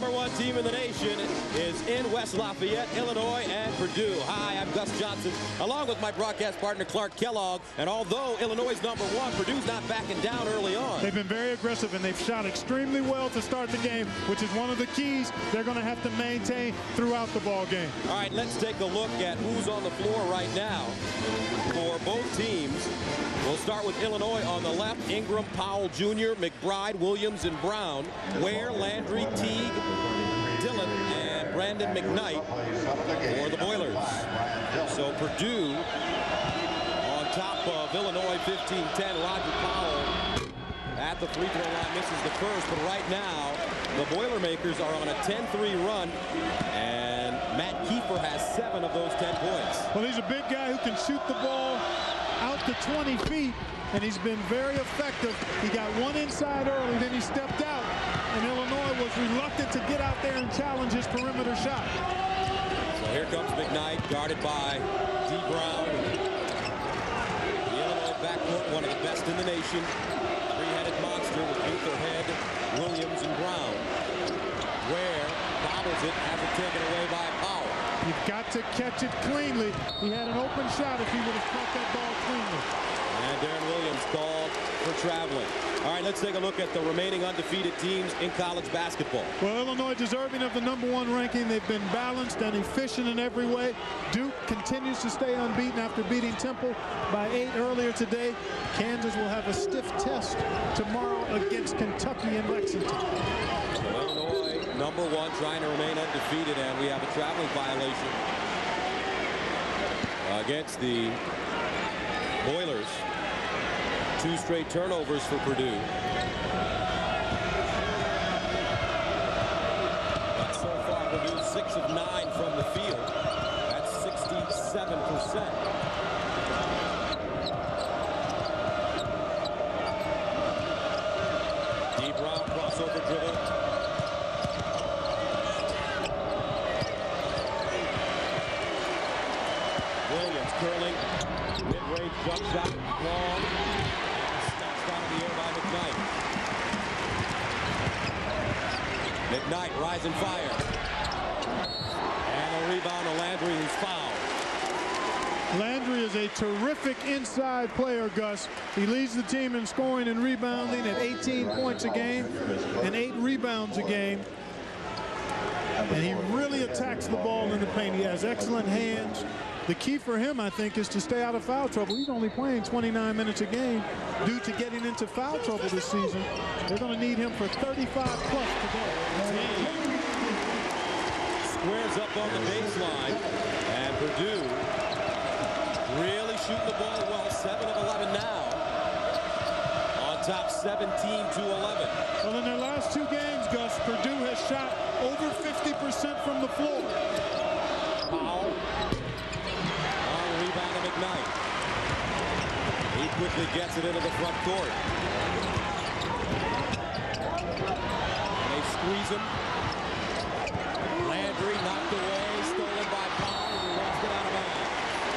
#1 team in the nation is in West Lafayette, Illinois, and Purdue. Hi, I'm Gus Johnson, along with my broadcast partner, Clark Kellogg. And although Illinois is #1, Purdue's not backing down early on. They've been very aggressive, and they've shot extremely well to start the game, which is one of the keys they're going to have to maintain throughout the ball game. All right, let's take a look at who's on the floor right now for both teams. We'll start with Illinois on the left. Ingram, Powell Jr., McBride, Williams, and Brown. Ware, Landry, Teague, Dillon, and Brandon McKnight for the Boilers. So Purdue on top of Illinois 15-10. Roger Powell at the free throw line misses the first, but right now the Boilermakers are on a 10-3 run, and Matt Kiefer has 7 of those 10 points. Well, he's a big guy who can shoot the ball out to 20 feet, and he's been very effective. He got one inside early, then he stepped out, and Illinois was reluctant to get out there and challenge his perimeter shot. So here comes McKnight, guarded by D. Brown. The Illinois backcourt, one of the best in the nation. Three-headed monster with Luther Head, Williams, and Brown. Ware bobbles it, has it taken away by Powell. You've got to catch it cleanly. He had an open shot if he would have caught that ball cleanly. And Darren Williams called for traveling. All right, let's take a look at the remaining undefeated teams in college basketball. Well, Illinois deserving of the #1 ranking. They've been balanced and efficient in every way. Duke continues to stay unbeaten after beating Temple by 8 earlier today. Kansas will have a stiff test tomorrow against Kentucky in Lexington. So Illinois, #1, trying to remain undefeated, and we have a traveling violation against the Boilers. 2 straight turnovers for Purdue. But so far, Purdue 6 of 9 from the field. That's 67%. D. Brown crossover dribble. Williams curling. Mid-range jump shot. Long. Snatched out of the air by McKnight. McKnight rising fire. And a rebound to Landry, who's fouled. Landry is a terrific inside player, Gus. He leads the team in scoring and rebounding at 18 points a game and 8 rebounds a game. And he really attacks the ball in the paint. He has excellent hands. The key for him, I think, is to stay out of foul trouble. He's only playing 29 minutes a game due to getting into foul trouble this season. They're going to need him for 35 plus today. Squares up on the baseline, and Purdue really shooting the ball well. 7 of 11 now. On top 17-11. Well, in their last 2 games, Gus, Purdue has shot over 50% from the floor. Powell. Rebound to McKnight. He quickly gets it into the front court. And they squeeze him. Landry knocked away, stolen by Powell, and he lost it out of bounds.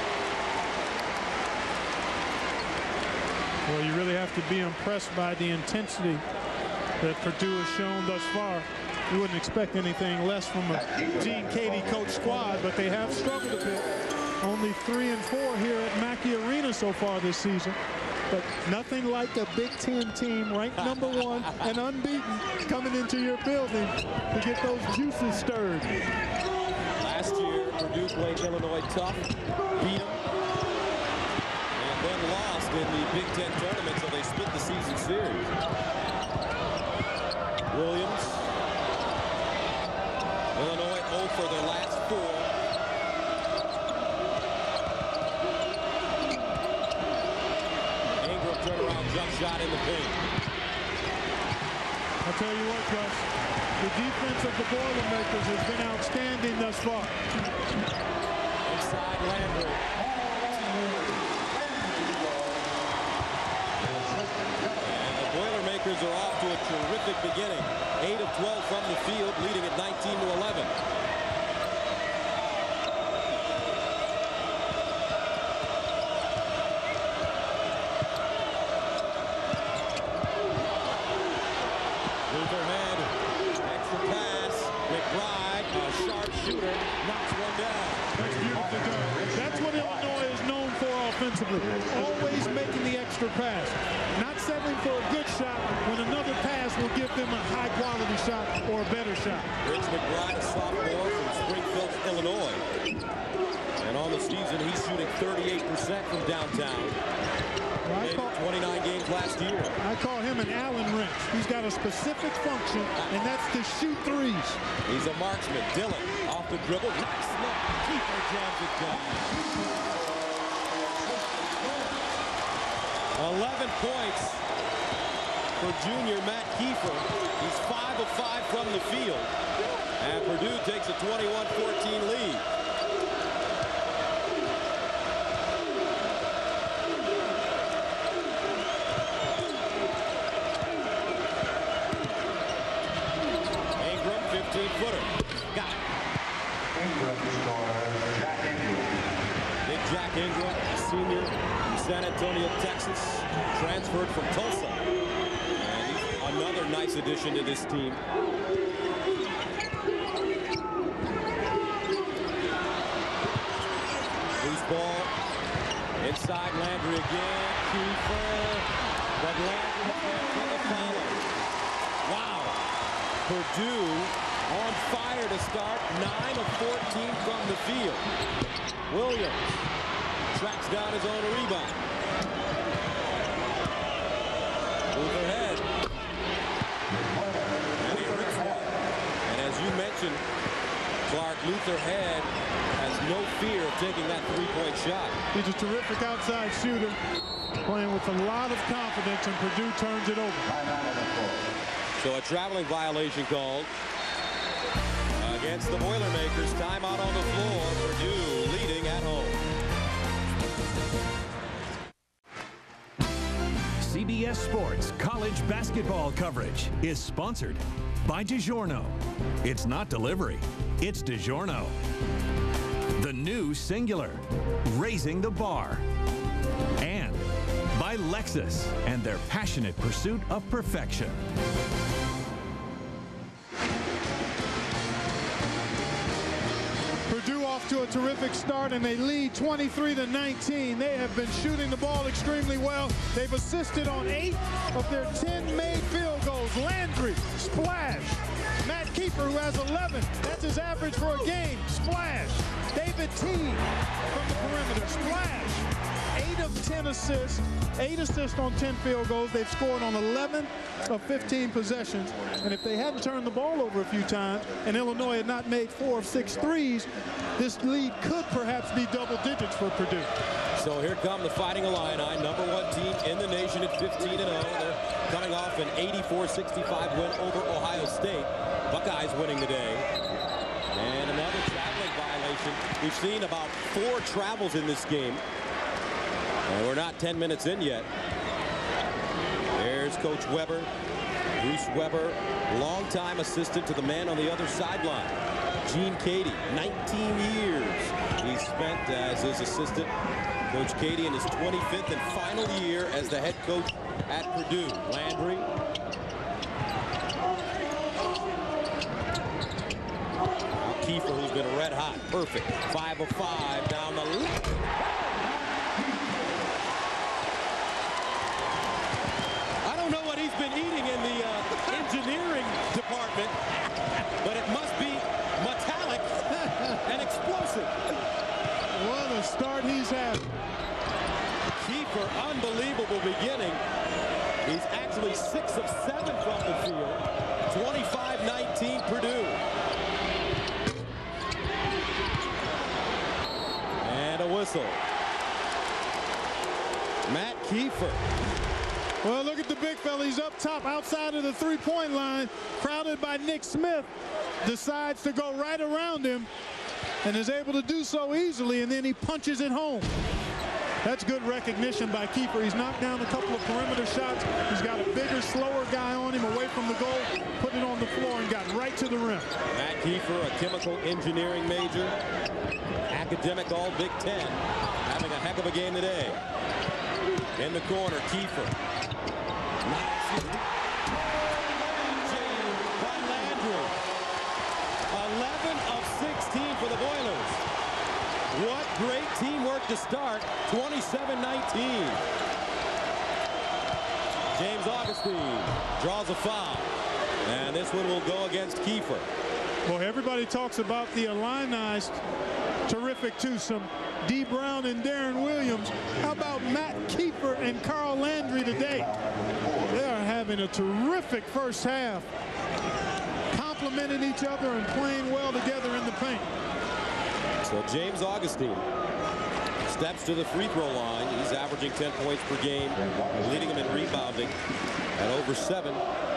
Well, you really have to be impressed by the intensity that Purdue has shown thus far. You wouldn't expect anything less from a Gene Keady coach squad, but they have struggled a bit. Only 3 and 4 here at Mackey Arena so far this season. But nothing like a Big Ten team ranked #1 and unbeaten coming into your building to get those juices stirred. Last year, Purdue played Illinois tough, beat them, and then lost in the Big Ten tournament, so they split the season series. Williams. Illinois 0 for their last 4. Jump shot in the paint. I'll tell you what, Gus, the defense of the Boilermakers has been outstanding thus far. Inside Landry. And the Boilermakers are off to a terrific beginning. 8 of 12 from the field, leading at 19-11. Luther Head, extra pass. McBride, a sharp shooter, knocks one down. That's beautifully done. That's what Illinois is known for offensively. Always making the extra pass. Not settling for a good shot when another pass will give them a high-quality shot or a better shot. Rich McBride, a sophomore from Springfield, Illinois. And on the season, he's shooting 38% from downtown. Well, in 29 games last year. I call him an Allen wrench. He's got a specific function, and that's to shoot threes. He's a marksman. Dillon off the dribble. Nice look. Kiefer jams it down. 11 points for junior Matt Kiefer. He's 5 of 5 from the field. And Purdue takes a 21-14 lead. Ingram, 15-footer. Got it. Big Jack Ingram, senior from San Antonio, Texas, transferred from Tulsa. And he's another nice addition to this team. Loose ball. Inside Landry again. Kiefer. But Landry can't get the follow. Wow. Purdue on fire to start. 9 of 14 from the field. Williams tracks down his own rebound. Move ahead. And he rips one. And as you mentioned, Clark, Luther Head has no fear of taking that three-point shot. He's a terrific outside shooter, playing with a lot of confidence, and Purdue turns it over. So a traveling violation called against the Boilermakers. Timeout on the floor. Purdue leading at home. CBS Sports college basketball coverage is sponsored by DiGiorno. It's not delivery, it's DiGiorno. The new singular, raising the bar. And by Lexus and their passionate pursuit of perfection. Purdue off to a terrific start, and they lead 23-19. They have been shooting the ball extremely well. They've assisted on 8 of their 10 made field goals. Landry, splash. Matt Kiefer, who has 11. That's his average for a game. Splash. David Teague from the perimeter. Splash. 8 of 10 assists. 8 assists on 10 field goals. They've scored on 11 of 15 possessions. And if they hadn't turned the ball over a few times and Illinois had not made 4 of 6 threes, this lead could perhaps be double digits for Purdue. So here come the Fighting Illini, #1 team in the nation at 15-0. They're coming off an 84-65 win over Ohio State. Buckeyes winning the day. And another traveling violation. We've seen about 4 travels in this game. And we're not 10 minutes in yet. There's Coach Weber. Bruce Weber, longtime assistant to the man on the other sideline, Gene Cady. 19 years he spent as his assistant. Coach Cady in his 25th and final year as the head coach at Purdue. Landry. Kiefer, who's been red hot. Perfect. 5 of 5 down the left. I don't know what he's been eating in the engineering department, but it must be metallic and explosive. What a start he's had. Kiefer, unbelievable beginning. He's actually 6 of 7 from the field. 25-19 Purdue. And a whistle. Matt Kiefer. Well, look at the big fella. He's up top outside of the three-point line, crowded by Nick Smith. Decides to go right around him and is able to do so easily, and then he punches it home. That's good recognition by Kiefer. He's knocked down a couple of perimeter shots. He's got a bigger, slower guy on him away from the goal, put it on the floor and got right to the rim. Matt Kiefer, a chemical engineering major, academic all Big Ten, having a heck of a game today. In the corner, Kiefer. By Landry. to start, 27-19. James Augustine draws a foul. And this one will go against Kiefer. Well, everybody talks about the Illini's terrific twosome, Dee Brown and Darren Williams. How about Matt Kiefer and Carl Landry today? They are having a terrific first half, complementing each other and playing well together in the paint. So James Augustine steps to the free throw line. He's averaging 10 points per game, leading him in rebounding at over 7.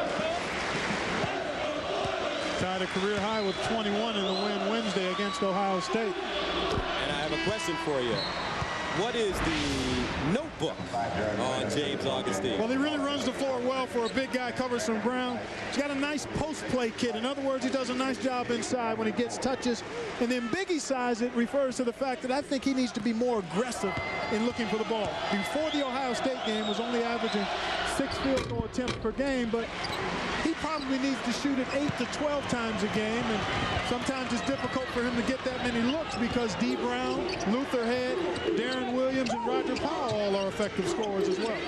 Tied a career high with 21 in the win Wednesday against Ohio State. And I have a question for you. What is the notebook on James Augustine? Well, he really runs the floor well for a big guy, covers some ground. He's got a nice post-play kid. In other words, he does a nice job inside when he gets touches. And then biggie size, it refers to the fact that I think he needs to be more aggressive in looking for the ball. Before the Ohio State game, was only averaging 6 field goal attempts per game, but he probably needs to shoot it 8 to 12 times a game, and sometimes it's difficult for him to get that many looks because Dee Brown, Luther Head, Darren Williams, and Roger Powell all are effective scorers as well.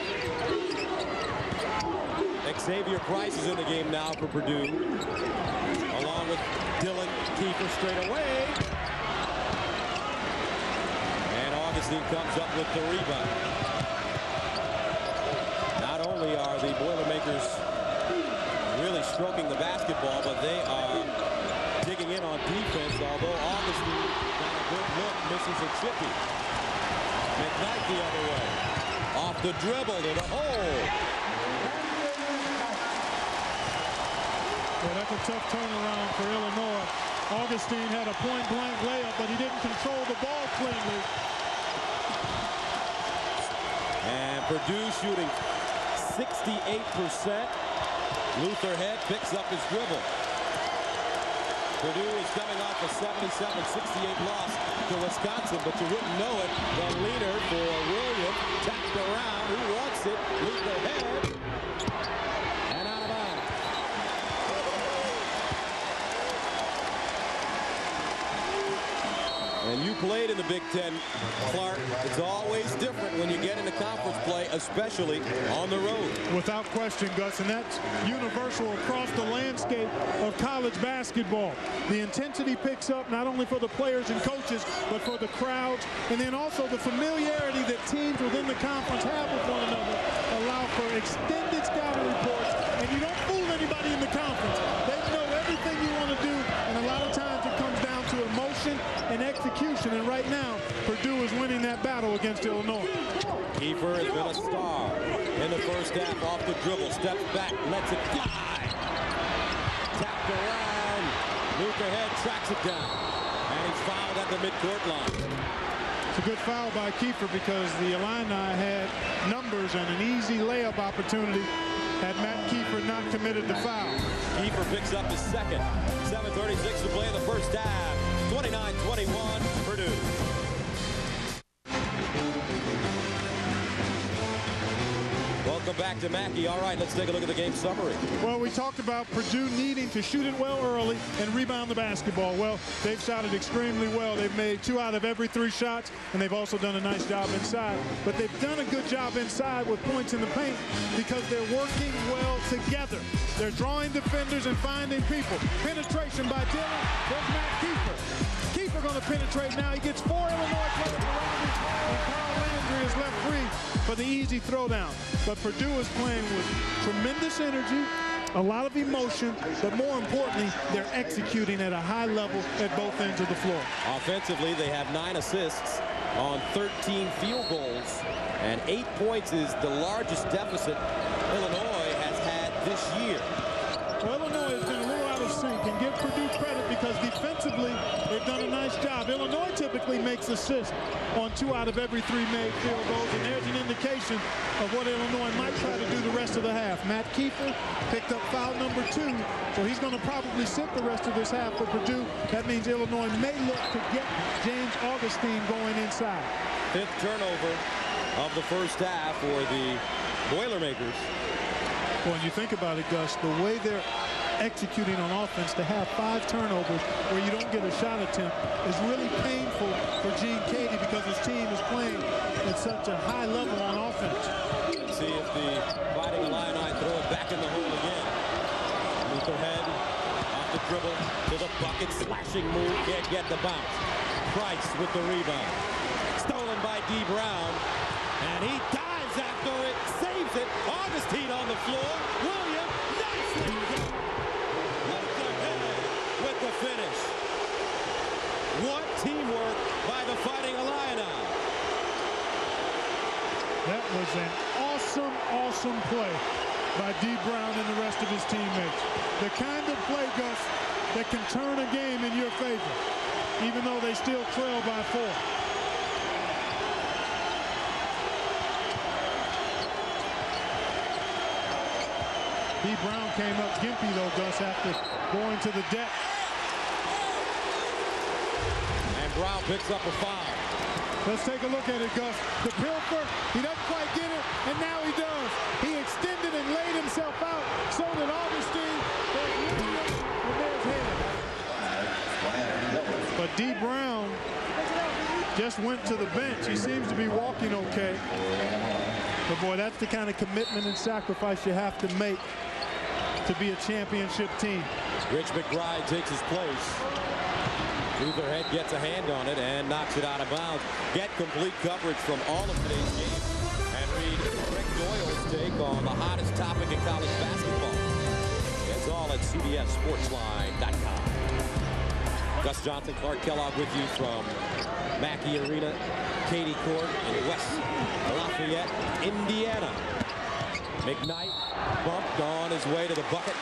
Xavier Price is in the game now for Purdue, along with Dylan Kiefer straight away. And Augustine comes up with the rebound. Not only are the Boilermakers really stroking the basketball, but they are digging in on defense, although Augustine got a good look, misses a chippy. McKnight the other way. Off the dribble to the hole. Well, that's a tough turnaround for Illinois. Augustine had a point-blank layup, but he didn't control the ball cleanly. And Purdue shooting 68%. Luther Head picks up his dribble. Purdue is coming off a 77-68 loss to Wisconsin, but you wouldn't know it. The leader for Williams tapped around. Who wants it? Luther Head. And out of bounds. And you played in the Big Ten, Clark. It's always different when you get into conference play, especially on the road. Without question, Gus, and that's universal across the landscape of college basketball. The intensity picks up not only for the players and coaches, but for the crowds, and then also the familiarity that teams within the conference have with one another allow for extended scouting reports, and you don't fool anybody in the conference. They know everything you want to do, and a lot of times it comes down to emotion and execution, and right now Purdue is winning that battle against Illinois. Kiefer has been a star in the first half. Off the dribble, steps back, lets it fly. Tapped around. Luther Head tracks it down, and he's fouled at the midcourt line. It's a good foul by Kiefer because the Illini had numbers and an easy layup opportunity had Matt Kiefer not committed the foul. Kiefer picks up his second. 7:36 to play in the first half. 29-21, Purdue. Welcome back to Mackey. All right, let's take a look at the game summary. Well, we talked about Purdue needing to shoot it well early and rebound the basketball. Well, they've shot it extremely well. They've made 2 out of every 3 shots, and they've also done a nice job inside. But they've done a good job inside with points in the paint because they're working well together. They're drawing defenders and finding people. Penetration by Dylan. There's Matt Kiefer. Kiefer going to penetrate now. He gets 4 Illinois players around him, and Carl Landry is left free for the easy throwdown. But Purdue is playing with tremendous energy, a lot of emotion, but more importantly, they're executing at a high level at both ends of the floor. Offensively, they have 9 assists on 13 field goals, and 8 points is the largest deficit Illinois has had this year. Well, Illinois has been a little out of sync, and give Purdue credit because defensively they've done a nice job. Illinois typically makes assists on 2 out of every 3 made field goals, and there's an indication of what Illinois might try to do the rest of the half. Matt Kiefer picked up foul number 2, so he's going to probably sit the rest of this half for Purdue. That means Illinois may look to get James Augustine going inside. 5th turnover of the first half for the Boilermakers. When you think about it, Gus, the way they're executing on offense, to have 5 turnovers where you don't get a shot attempt is really painful for Gene Keady because his team is playing at such a high level on offense. See if the Fighting Illini throw it back in the hole again. Lutherhead off the dribble to the bucket, slashing move, can't get the bounce. Price with the rebound. Stolen by D. Brown, and he dives after it, saves it. Augustine on the floor. Williams, nicely done. Lutherhead with the finish. What teamwork by the Fighting Illini. That was an awesome, awesome play by D. Brown and the rest of his teammates. The kind of play, Gus, that can turn a game in your favor, even though they still trail by 4. D. Brown came up gimpy, though, Gus, after going to the deck. And Brown picks up a foul. Let's take a look at it, Gus. The pilfer, he doesn't quite get it, and now he does. He extended and laid himself out so that Augustine, there's Head. But D. Brown just went to the bench. He seems to be walking okay. But boy, that's the kind of commitment and sacrifice you have to make to be a championship team. Rich McBride takes his place. Lutherhead gets a hand on it and knocks it out of bounds. Get complete coverage from all of today's games and read Rick Doyle's take on the hottest topic in college basketball. It's all at CBSSportsline.com. Gus Johnson, Clark Kellogg with you from Mackey Arena, Katie Court in West Lafayette, Indiana. McKnight bumped on his way to the bucket.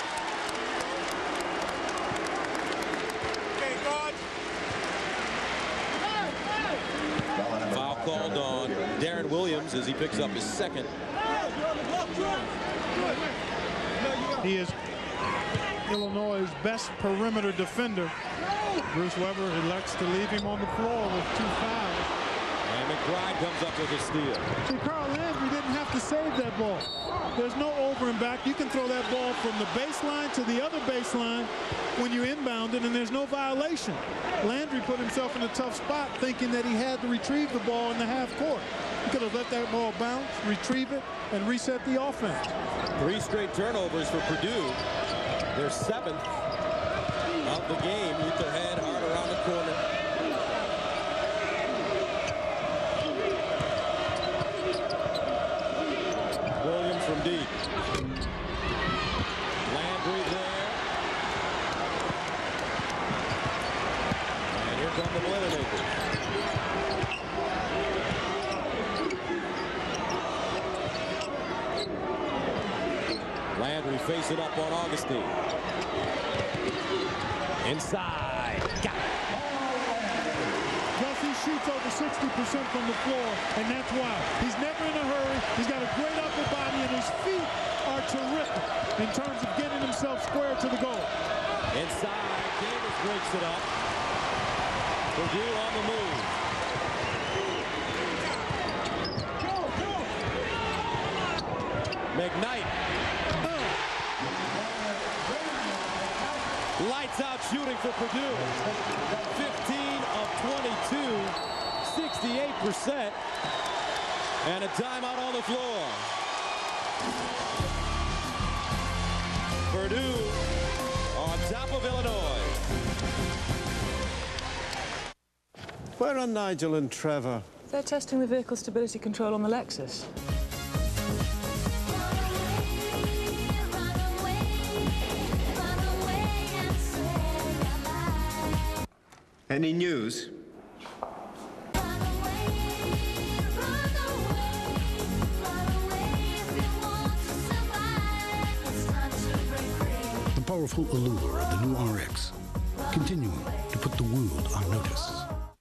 Foul called on Darren Williams as he picks up his second. He is Illinois' best perimeter defender. Bruce Weber elects to leave him on the floor with 2 fouls. And McBride comes up with a steal. See, Carl Landry didn't have to save that ball. There's no over and back. You can throw that ball from the baseline to the other baseline when you inbound it, and there's no violation. Landry put himself in a tough spot thinking that he had to retrieve the ball in the half court. He could have let that ball bounce, retrieve it, and reset the offense. 3 straight turnovers for Purdue. Their 7th of the game. Lutherhead hard around the corner. Williams from deep. Landry there. And here come the Boilermakers. Landry facing up on Augustine. Inside. Got it. Gus, he shoots over 60% from the floor, and that's why. He's never in a hurry. He's got a great upper body, and his feet are terrific in terms of getting himself square to the goal. Inside. Davis breaks it up. Purdue on the move. McKnight. Lights out shooting for Purdue. 15 of 22, 68%. And a timeout on the floor. Purdue on top of Illinois. Where are Nigel and Trevor? They're testing the vehicle stability control on the Lexus. Any news? The powerful allure of the new RX, continuing to put the world on notice.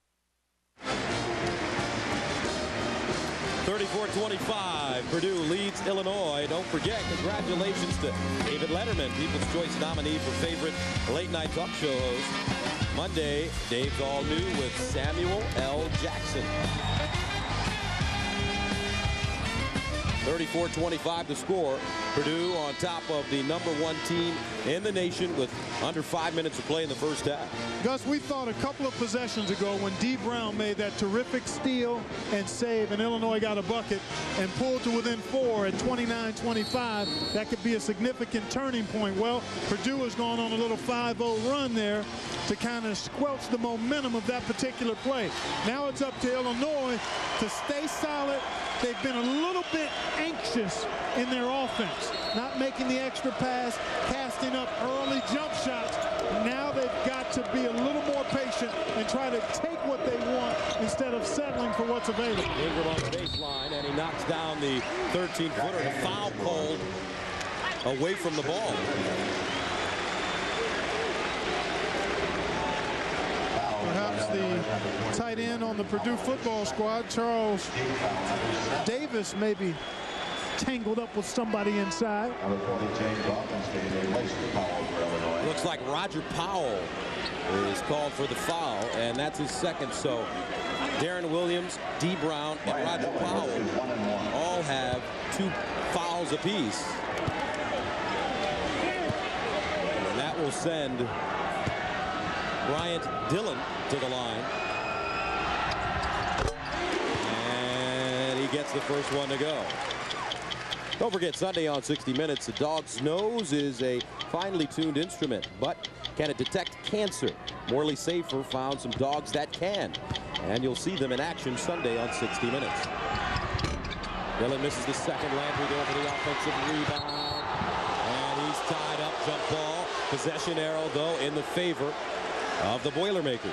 34-25, Purdue leads Illinois. Don't forget, congratulations to David Letterman, People's Choice nominee for favorite late-night talk show host. Monday, Dave's all new with Samuel L. Jackson. 34-25 the score. Purdue on top of the #1 team in the nation with under 5 minutes to play in the first half. Gus, we thought a couple of possessions ago when Dee Brown made that terrific steal and save and Illinois got a bucket and pulled to within 4 at 29-25, that could be a significant turning point. Well, Purdue has gone on a little 5-0 run there to kind of squelch the momentum of that particular play. Now it's up to Illinois to stay solid. They've been a little bit anxious in their offense, not making the extra pass, casting up early jump shots. Now they've got to be a little more patient and try to take what they want instead of settling for what's available. Ingram on the baseline, and he knocks down the 13-footer. The foul called away from the ball. Perhaps the tight end on the Purdue football squad, Charles Davis, may be tangled up with somebody inside. Looks like Roger Powell is called for the foul, and that's his second. So Darren Williams, Dee Brown, and Roger Powell all have 2 fouls apiece. And that will send Bryant Dillon to the line. And he gets the first one to go. Don't forget, Sunday on 60 Minutes, the dog's nose is a finely tuned instrument, but can it detect cancer? Morley Safer found some dogs that can, and you'll see them in action Sunday on 60 Minutes. Dillon misses the second. Landry there for the offensive rebound, and he's tied up. Jump ball. Possession arrow, though, in the favor of the Boilermakers.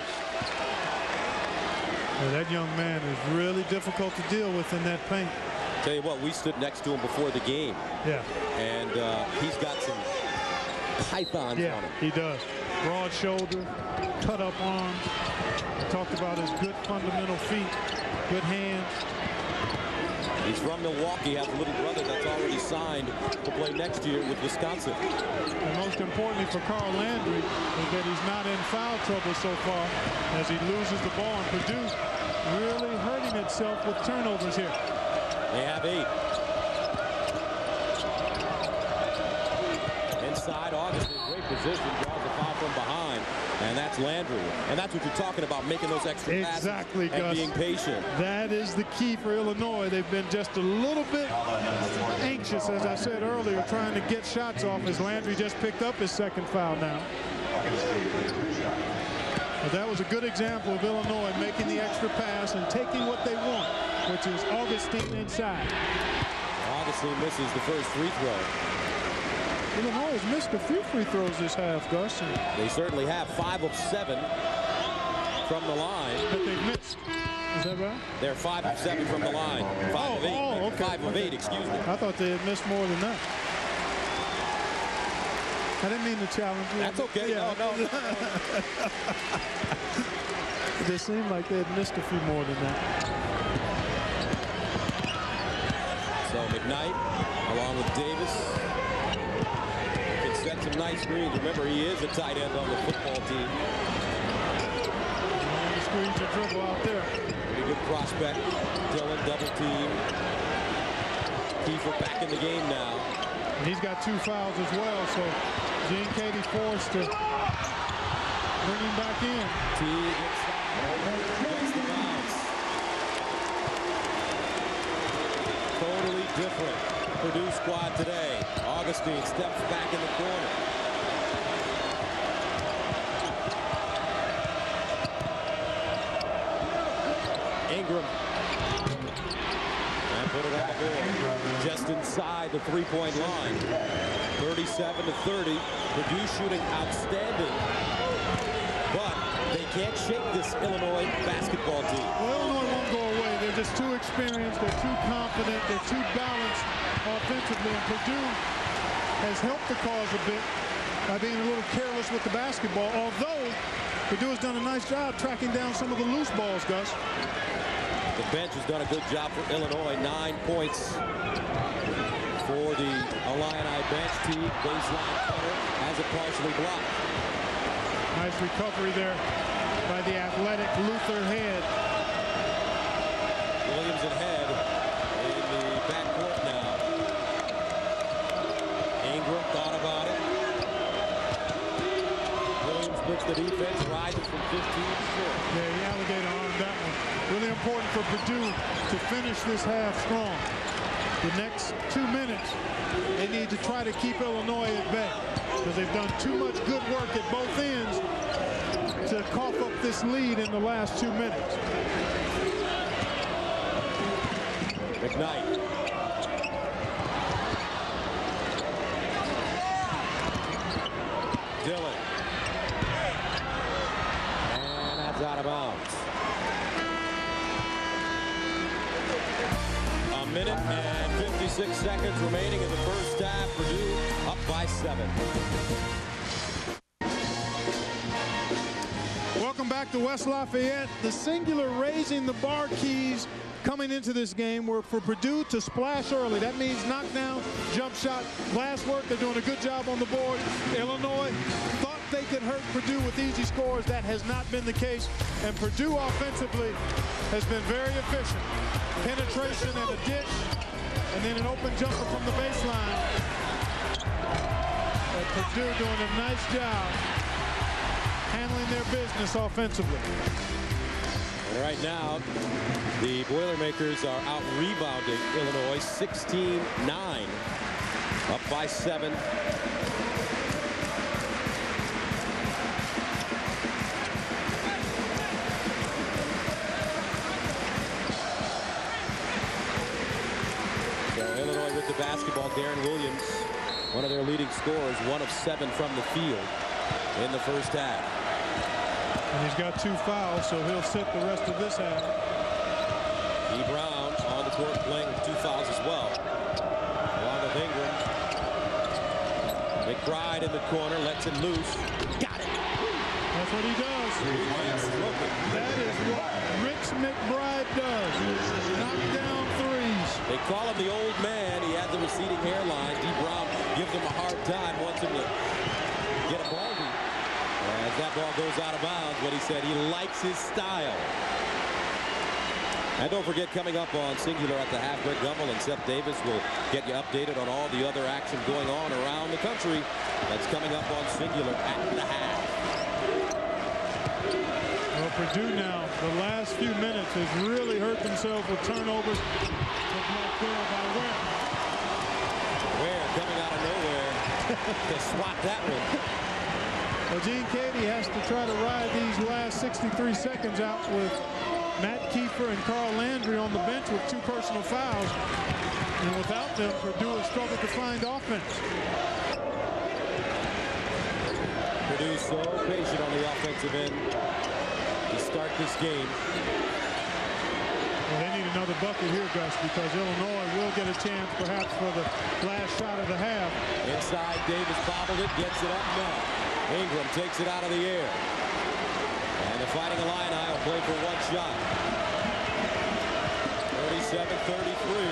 Yeah, that young man is really difficult to deal with in that paint. Tell you what, we stood next to him before the game. Yeah. And he's got some pythons on him. He does. Broad shoulder, cut up arms. Talked about his good fundamental feet, good hands. He's from Milwaukee, has a little brother that's already signed to play next year with Wisconsin. And most importantly for Carl Landry is that he's not in foul trouble so far as he loses the ball. And Purdue really hurting itself with turnovers here. They have 8. Inside, August in great position, draws a foul from behind, and that's Landry. And that's what you're talking about, making those extra passes Exactly, and Gus. being patient. That is the key for Illinois. They've been just a little bit anxious, as I said earlier, trying to get shots off as Landry just picked up his second foul now. But that was a good example of Illinois making the extra pass and taking what they want, which is Augustine inside. Augustine misses the first free throw. Illinois has missed a few free throws this half, Gus. They certainly have 5 of 7 from the line. That they've missed. Is that right? They're 5 of 7 from the line. 5 of 8. Okay. 5 of 8, excuse me. I thought they had missed more than that. I didn't mean to challenge you. That's okay. Yeah. No. It just seemed like they had missed a few more than that. So McKnight, along with Davis, can set some nice screens. Remember, he is a tight end on the football team. The screen to dribble out there. Pretty good prospect. Dillon, double team. Kiefer back in the game now. And he's got 2 fouls as well, so Gene Katie forced to bring him back in. T gets the bounce. Totally different Purdue squad today. Augustine steps back in the corner. Ingram. And put it on the board. Just inside the three-point line. 37-30. Purdue shooting outstanding. But they can't shake this Illinois basketball team. Well, Illinois won't go away. They're just too experienced. They're too confident. They're too balanced offensively. And Purdue has helped the cause a bit by being a little careless with the basketball. Although Purdue has done a nice job tracking down some of the loose balls, Gus. The bench has done a good job for Illinois. 9 points for the Illini bench. Teague, baseline cutter, has it partially blocked. Nice recovery there by the athletic Luther Head. Williams and Head in the backcourt now. splits the defense, rises from 15 to 4. Yeah, the alligator armed that one. Really important for Purdue to finish this half strong. The next 2 minutes, they need to try to keep Illinois at bay because they've done too much good work at both ends to cough up this lead in the last 2 minutes. McKnight. Dillon. And that's out of bounds. A minute and 56 seconds remaining in the first half. Purdue up by 7. Welcome back to West Lafayette. The singular raising the bar keys coming into this game were for Purdue to splash early. That means knockdown, jump shot, glass work. They're doing a good job on the board. Illinois thought they could hurt Purdue with easy scores. That has not been the case. And Purdue offensively has been very efficient. Penetration and a dish, and then an open jumper from the baseline. But Purdue doing a nice job handling their business offensively. And right now, the Boilermakers are out rebounding Illinois 16-9, up by 7. So Illinois with the basketball. Darren Williams, one of their leading scorers, 1 of 7 from the field in the first half. And he's got 2 fouls, so he'll sit the rest of this half. E. Brown on the court playing with 2 fouls as well. Along with Ingram. McBride in the corner, lets it loose. Got it. That's what he does. That is what Rich McBride does. Knock down threes. They call him the old man. He has a receding hairline. D. Brown gives him a hard time, wants him to get a ball deep. As that ball goes out of bounds, but he said he likes his style. And don't forget, coming up on Singular at the half, Greg Gumbel and Seth Davis will get you updated on all the other action going on around the country. That's coming up on Singular at the half. Well, Purdue now, the last few minutes, has really hurt themselves with turnovers. Ware coming out of nowhere to swat that one. Well, Gene Keady has to try to ride these last 63 seconds out with Matt Kiefer and Carl Landry on the bench with 2 personal fouls. And without them, Purdue has struggled to find offense. Purdue so patient on the offensive end to start this game. Well, they need another bucket here, Gus, because Illinois will get a chance perhaps for the last shot of the half. Inside, Davis bobbled it, gets it up now. Ingram takes it out of the air. And the Fighting Illini will play for 1 shot. 37-33.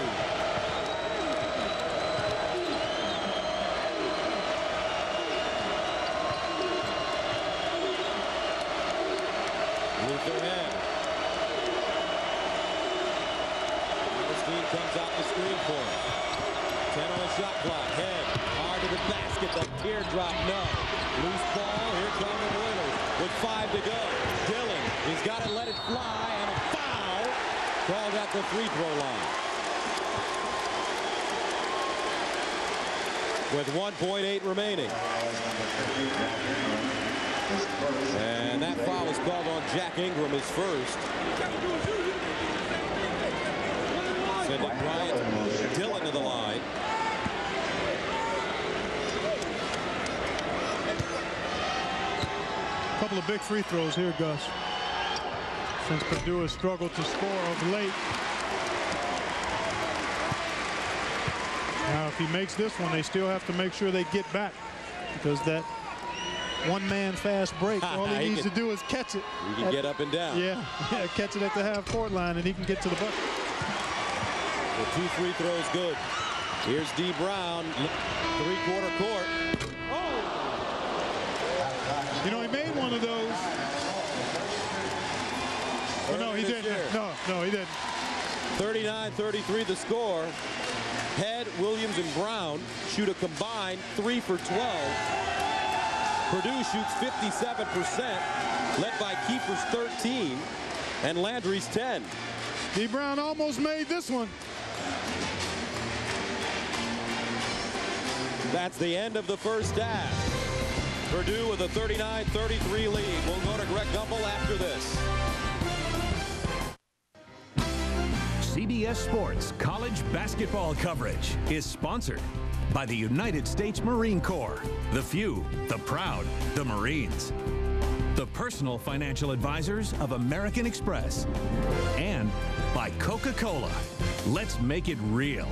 Luther Head. Augustine comes out the screen for him. 10 on the shot clock. Head hard to the basket. The teardrop, no. Loose ball. Here come the Boilers with 5 to go. Dillon, he's got to let it fly, and a foul called at the free throw line. With 1.8 remaining. And that foul is called on Jack Ingram, his first. Sending Bryant Dillon to the line. A couple of big free throws here, Gus, since Purdue has struggled to score of late. Now, if he makes this one, they still have to make sure they get back, because that one-man fast break, all he needs to do is catch it. He can get up and down. Yeah, catch it at the half-court line, and he can get to the bucket. The 2 free throws good. Here's D. Brown, 3-quarter court. Oh! You know, he made one of those. Oh, no, he didn't. No, he didn't. 39-33 the score. Head, Williams, and Brown shoot a combined 3 for 12. Purdue shoots 57%, led by Kiefer's 13 and Landry's 10. Dee Brown almost made this one. That's the end of the first half. Purdue with a 39-33 lead. We'll go to Greg Gumbel after this. CBS Sports college basketball coverage is sponsored by the United States Marine Corps, the few, the proud, the Marines, the personal financial advisors of American Express, and by Coca-Cola. Let's make it real.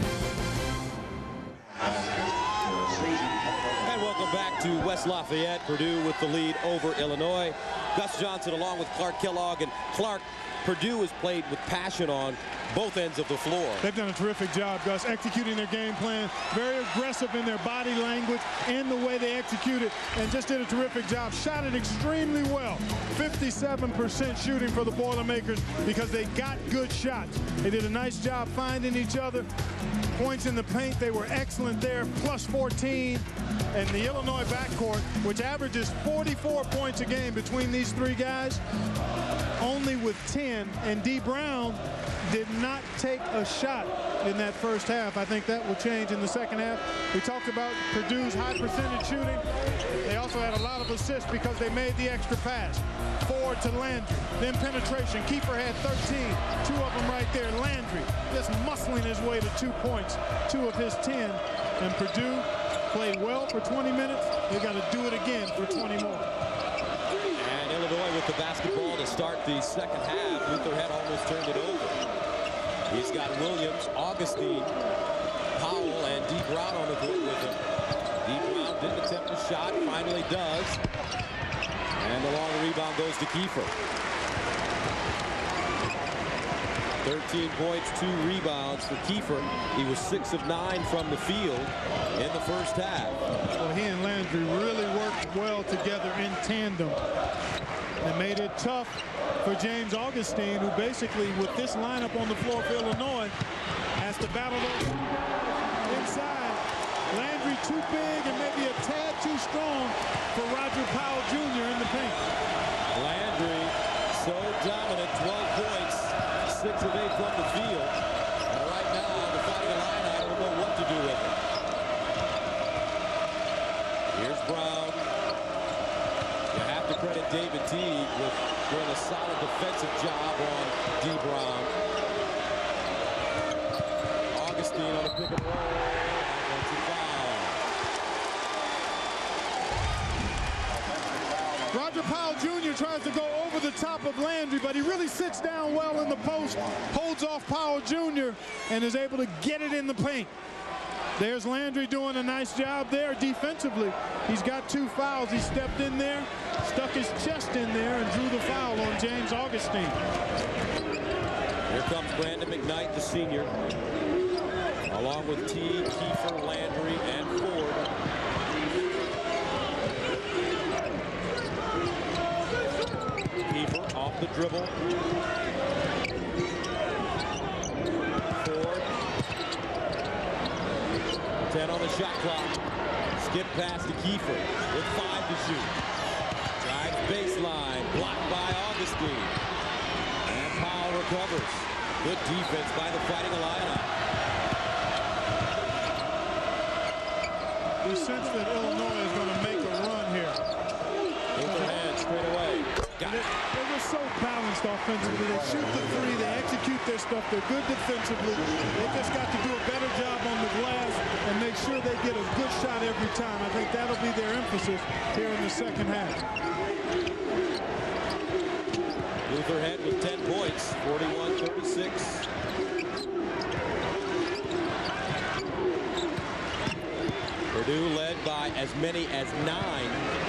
And welcome back to West Lafayette. Purdue with the lead over Illinois. Gus Johnson along with Clark Kellogg. And Clark, Purdue has played with passion on both ends of the floor. They've done a terrific job, Gus, executing their game plan. Very aggressive in their body language and the way they execute it, and just did a terrific job. Shot it extremely well. 57% shooting for the Boilermakers because they got good shots. They did a nice job finding each other. Points in the paint, they were excellent there, plus 14. And the Illinois backcourt, which averages 44 points a game between these three guys, only with 10. And Dee Brown did not take a shot in that first half. I think that will change in the second half. We talked about Purdue's high percentage shooting. They also had a lot of assists because they made the extra pass. Forward to Landry, then penetration. Kiefer had 13, two of them right there. Landry just muscling his way to 2 points, 2 of his 10. And Purdue played well for 20 minutes. They got to do it again for 20 more. And Illinois with the basketball to start the second half. Luther had almost turned it over. He's got Williams, Augustine, Powell, and Dee Brown on the court with him. Dee Brown didn't attempt a shot, finally does. And the long rebound goes to Kiefer. 13 points, 2 rebounds for Kiefer. He was 6 of 9 from the field in the first half. Well, he and Landry really worked well together in tandem. They made it tough for James Augustine, who basically, with this lineup on the floor for Illinois, has to battle those inside. Landry too big and maybe a tad too strong for Roger Powell Jr. in the paint. Landry so dominant, 12 points, 6 of 8 from the field. And right now, the Fighting Illini don't know what to do with it. Here's Brown. You have to credit David Teague with doing a solid defensive job on Dee Brown. Augustine on a pick and roll. That's a foul. Roger Powell Jr. tries to go over the top of Landry, but he really sits down well in the post, holds off Powell Jr., and is able to get it in the paint. There's Landry doing a nice job there defensively. He's got 2 fouls. He stepped in there, stuck his chest in there, and drew the foul on James Augustine. Here comes Brandon McKnight, the senior, along with Teague, Kiefer, Landry, and Ford. Kiefer off the dribble. Ford. 10 on the shot clock. Skip pass to Kiefer with 5 to shoot. Drives baseline, blocked by Augustine. And Powell recovers. Good defense by the Fighting Illini. We sense that Illinois is going to make a run here. Overhead, straight away. Got it. They're just so balanced offensively. They shoot the 3, they execute their stuff. They're good defensively. They just got to do a better job on the glass and make sure they get a good shot every time. I think that'll be their emphasis here in the second half. Lutherhead with 10 points, 41-36. Purdue led by as many as 9.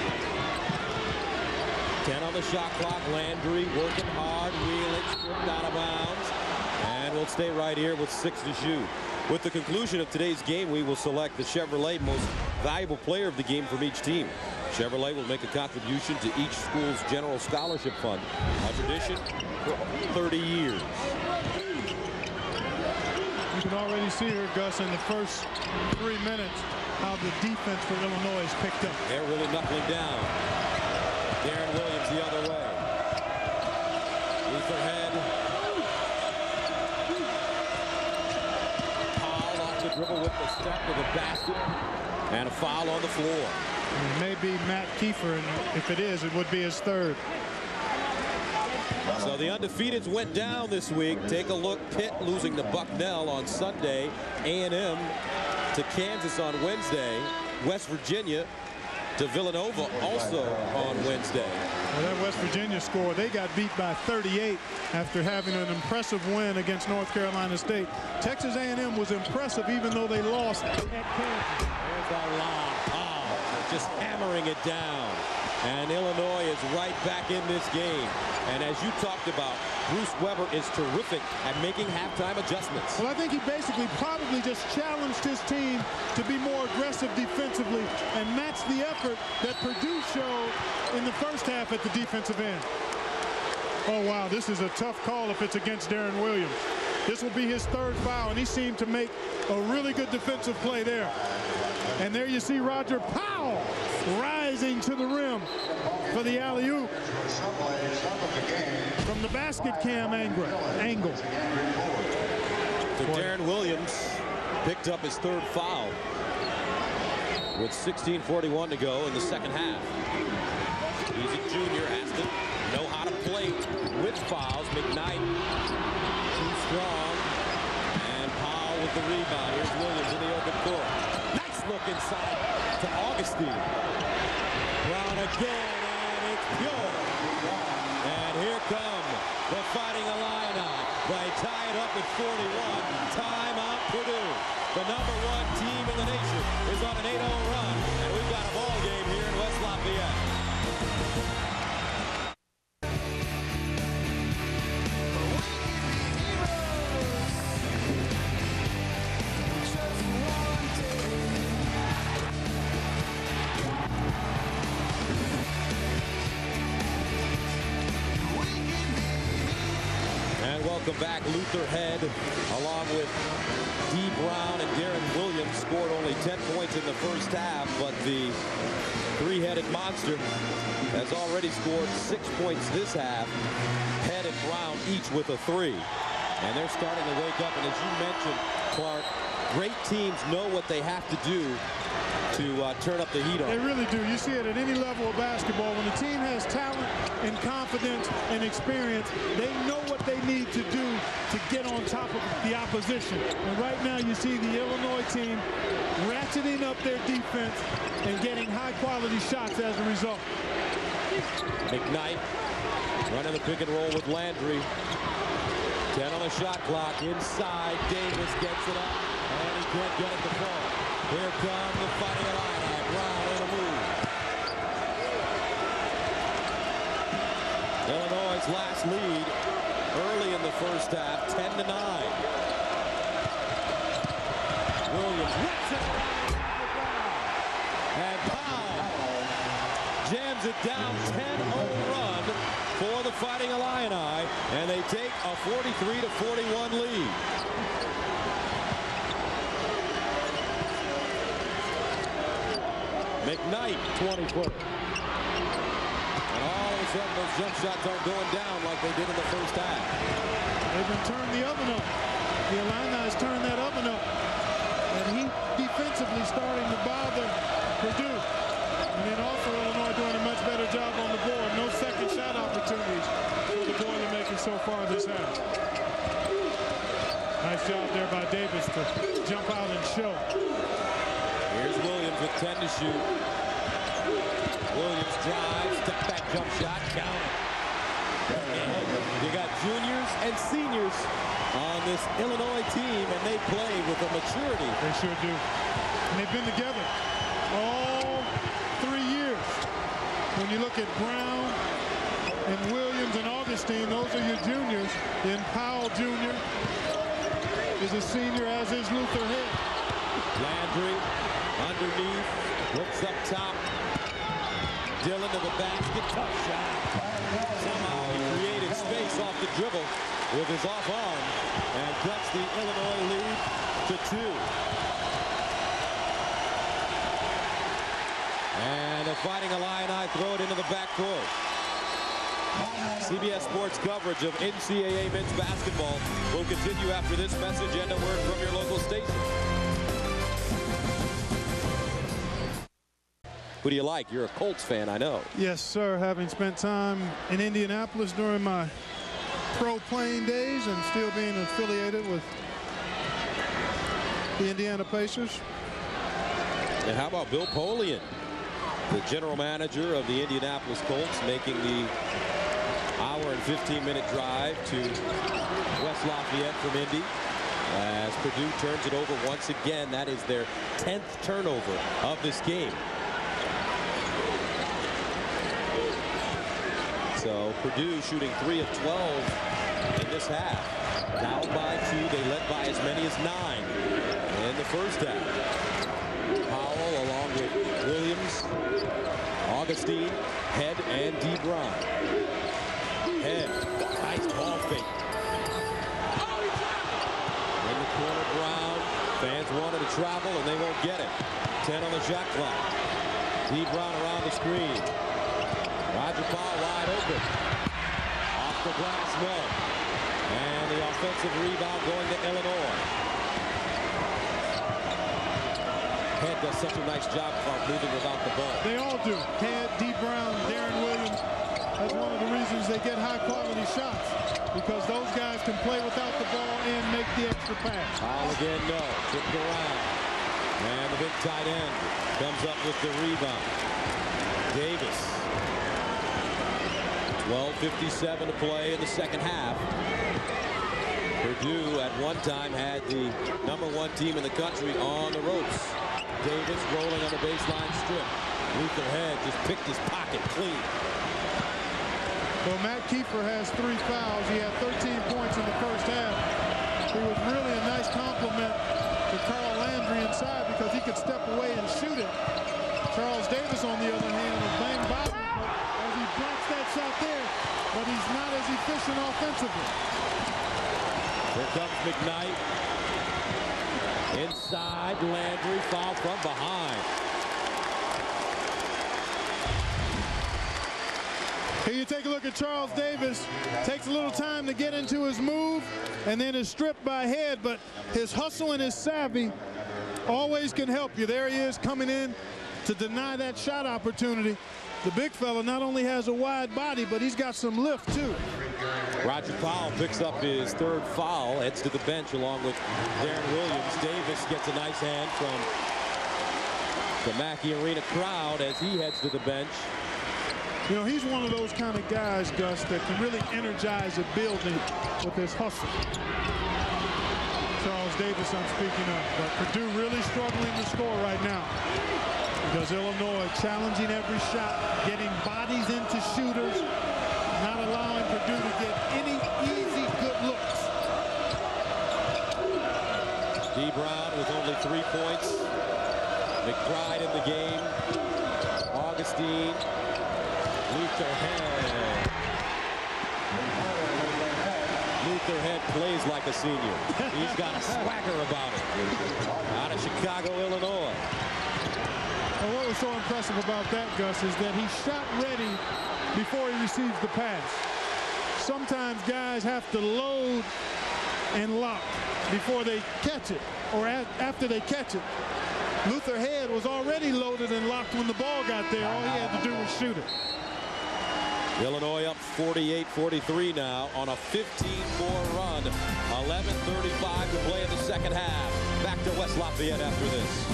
10 on the shot clock. Landry working hard, wheeling, stripped out of bounds. And we'll stay right here with 6 to shoot. With the conclusion of today's game, we will select the Chevrolet most valuable player of the game from each team. Chevrolet will make a contribution to each school's general scholarship fund, a tradition for 30 years. You can already see here, Gus, in the first 3 minutes, how the defense for Illinois is picked up. They're really knuckling down. Darren Williams the other way. Luther Head. Powell off the dribble with the step to the basket. And a foul on the floor. It may be Matt Kiefer, and if it is, it would be his third. So the undefeateds went down this week. Take a look. Pitt losing to Bucknell on Sunday. A&M to Kansas on Wednesday. West Virginia to Villanova also on Wednesday. Well, that West Virginia score, they got beat by 38 after having an impressive win against North Carolina State. Texas A&M was impressive even though they lost at Kansas. There's a lob. Just hammering it down. And Illinois is right back in this game. And as you talked about, Bruce Weber is terrific at making halftime adjustments. Well, I think he basically probably just challenged his team to be more aggressive defensively and match the effort that Purdue showed in the first half at the defensive end. Oh, wow, this is a tough call if it's against Darren Williams. This will be his third foul, and he seemed to make a really good defensive play there. And there you see Roger Powell rising to the rim for the alley-oop from the basket cam angle. So Darren Williams picked up his third foul with 16:41 to go in the second half. He's a junior, has to know how to play with fouls. McKnight too strong, and Powell with the rebound. Here's Williams in the open court. Nice look inside to Augustine. Brown again, and it's pure. And here come the Fighting Illini. They tie it up at 41. Timeout Purdue. The #1 team in the nation is on an 8-0 run, and we've got a ball game here in West Lafayette. Welcome back. Luther Head, along with Dee Brown and Darren Williams, scored only 10 points in the first half, but the three-headed monster has already scored 6 points this half. Head and Brown each with a 3. And they're starting to wake up. And as you mentioned, Clark, great teams know what they have to do to turn up the heat on. They really do. You see it at any level of basketball. When the team has talent and confidence and experience, they know what they need to do to get on top of the opposition. And right now you see the Illinois team ratcheting up their defense and getting high-quality shots as a result. McKnight running the pick and roll with Landry. 10 on the shot clock. Inside, Davis gets it up, and he can't get it to fall. Here come the Fighting Illini. Brown in a move. Illinois' last lead early in the first half, 10-9. Williams rips it around. And Powell jams it down. 10-0 run for the Fighting Illini, and they take a 43-41 lead. McKnight, 20-footer. And all of a sudden, those jump shots aren't going down like they did in the first half. They've been turning the oven up. The Illini's turned that oven up. And he defensively starting to bother Purdue. And then also Illinois doing a much better job on the board. No second shot opportunities for the Boilermakers so far this half. Nice job there by Davis to jump out and show. Here's Williams with 10 to shoot. Williams drives, step back jump shot, count it. And you got juniors and seniors on this Illinois team, and they play with a maturity. They sure do. And they've been together all 3 years. When you look at Brown and Williams and Augustine, those are your juniors. Then Powell Jr. is a senior, as is Luther Head. Landry underneath, looks up top. Dillon to the basket, tough shot. Somehow he created space off the dribble. with his off arm and cuts the Illinois lead to 2. And the Fighting Illini throw it into the backcourt. CBS Sports coverage of NCAA men's basketball will continue after this message and a word from your local station. Who do you like? You're a Colts fan, I know. Yes, sir. Having spent time in Indianapolis during my pro playing days and still being affiliated with the Indiana Pacers. And how about Bill Polian, the general manager of the Indianapolis Colts, making the hour and 15-minute drive to West Lafayette from Indy as Purdue turns it over once again. That is their 10th turnover of this game. So Purdue shooting 3 of 12 in this half. Down by 2. They led by as many as 9 in the first half. Powell along with Williams, Augustine, Head, and D. Brown. Head, nice ball fake. In the corner, Brown. Fans wanted to travel, and they won't get it. 10 on the shot clock. D. Brown around the screen. Roger Powell wide open. Off the glass, no. And the offensive rebound going to Illinois. Head does such a nice job of moving without the ball. They all do. Head, D. Brown, Darren Williams. That's one of the reasons they get high-quality shots, because those guys can play without the ball and make the extra pass. Powell again, no. Tipped around. And the big tight end comes up with the rebound. Davis. 12:57 to play in the second half. Purdue at one time had the #1 team in the country on the ropes. Davis rolling on the baseline strip. Luther Head just picked his pocket clean. Well, Matt Kiefer has 3 fouls. He had 13 points in the first half. It was really a nice compliment to Carl Landry inside because he could step away and shoot it. Charles Davis, on the other hand, was bang bottom as he blocks that shot there, but he's not as efficient offensively. Here comes McKnight. Inside, Landry, foul from behind. Here you take a look at Charles Davis. Takes a little time to get into his move and then is stripped by Head, but his hustle and his savvy always can help you. There he is coming in to deny that shot opportunity. The big fella not only has a wide body, but he's got some lift too. Roger Powell picks up his 3rd foul, heads to the bench along with Darren Williams. Davis gets a nice hand from the Mackey Arena crowd as he heads to the bench. You know, he's one of those kind of guys, Gus, that can really energize a building with his hustle. Charles Davis, I'm speaking of. But Purdue really struggling to score right now because Illinois challenging every shot, getting bodies into shooters, not allowing Purdue to get any easy good looks. D. Brown with only 3 points. McBride in the game. Augustine. Luther Head. Luther Head plays like a senior. He's got a swagger about it. Out of Chicago, Illinois. Well, what was so impressive about that, Gus, is that he shot ready before he receives the pass. Sometimes guys have to load and lock before they catch it, or after they catch it. Luther Head was already loaded and locked when the ball got there. All he had to do was shoot it. Illinois up 48-43 now on a 15-4 run. 11:35 to play in the second half. Back to West Lafayette after this.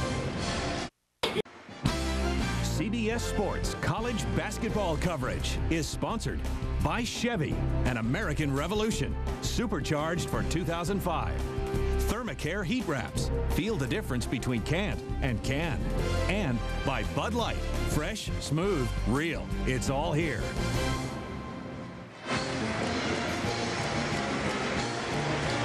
CBS Sports college basketball coverage is sponsored by Chevy and American Revolution, supercharged for 2005. Thermacare heat wraps. Feel the difference between can't and can. And by Bud Light. Fresh, smooth, real. It's all here.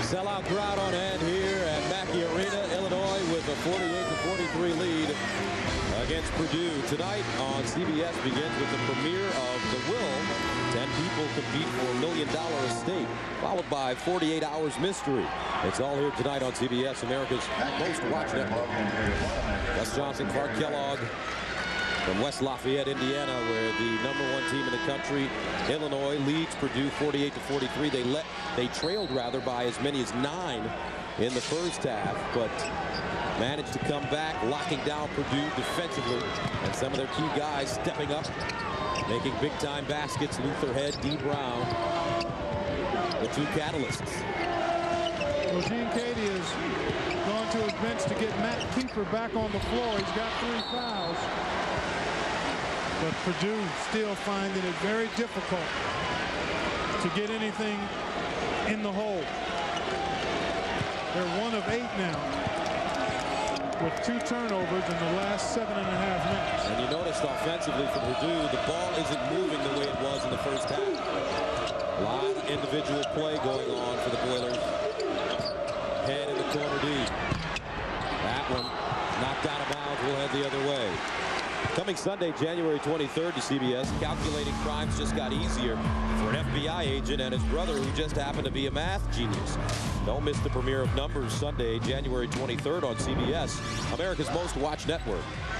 Sellout crowd on hand here at Mackey Arena, Illinois, with a 48-43 lead against Purdue. Tonight on CBS begins with the premiere of The Will. 10 people compete for $1 million estate, followed by 48 Hours Mystery. It's all here tonight on CBS, America's most watched network. Gus Johnson, Clark Kellogg from West Lafayette, Indiana, where the #1 team in the country, Illinois, leads Purdue 48-43. They trailed rather by as many as 9 in the first half, but managed to come back, locking down Purdue defensively, and some of their key guys stepping up, making big-time baskets. Luther Head, Dee Brown, the two catalysts. Well, Gene Keady has gone to his bench to get Matt Kiefer back on the floor. He's got 3 fouls. But Purdue still finding it very difficult to get anything in the hole. They're 1 of 8 now, with 2 turnovers in the last 7.5 minutes. And you noticed offensively for Purdue, the ball isn't moving the way it was in the first half. A lot of individual play going on for the Boilers. Head in the corner D. That one knocked out of bounds, will head the other way. Coming Sunday, January 23rd to CBS, Calculating Crimes just got easier for an FBI agent and his brother, who just happened to be a math genius. Don't miss the premiere of Numbers Sunday, January 23rd on CBS, America's most watched network.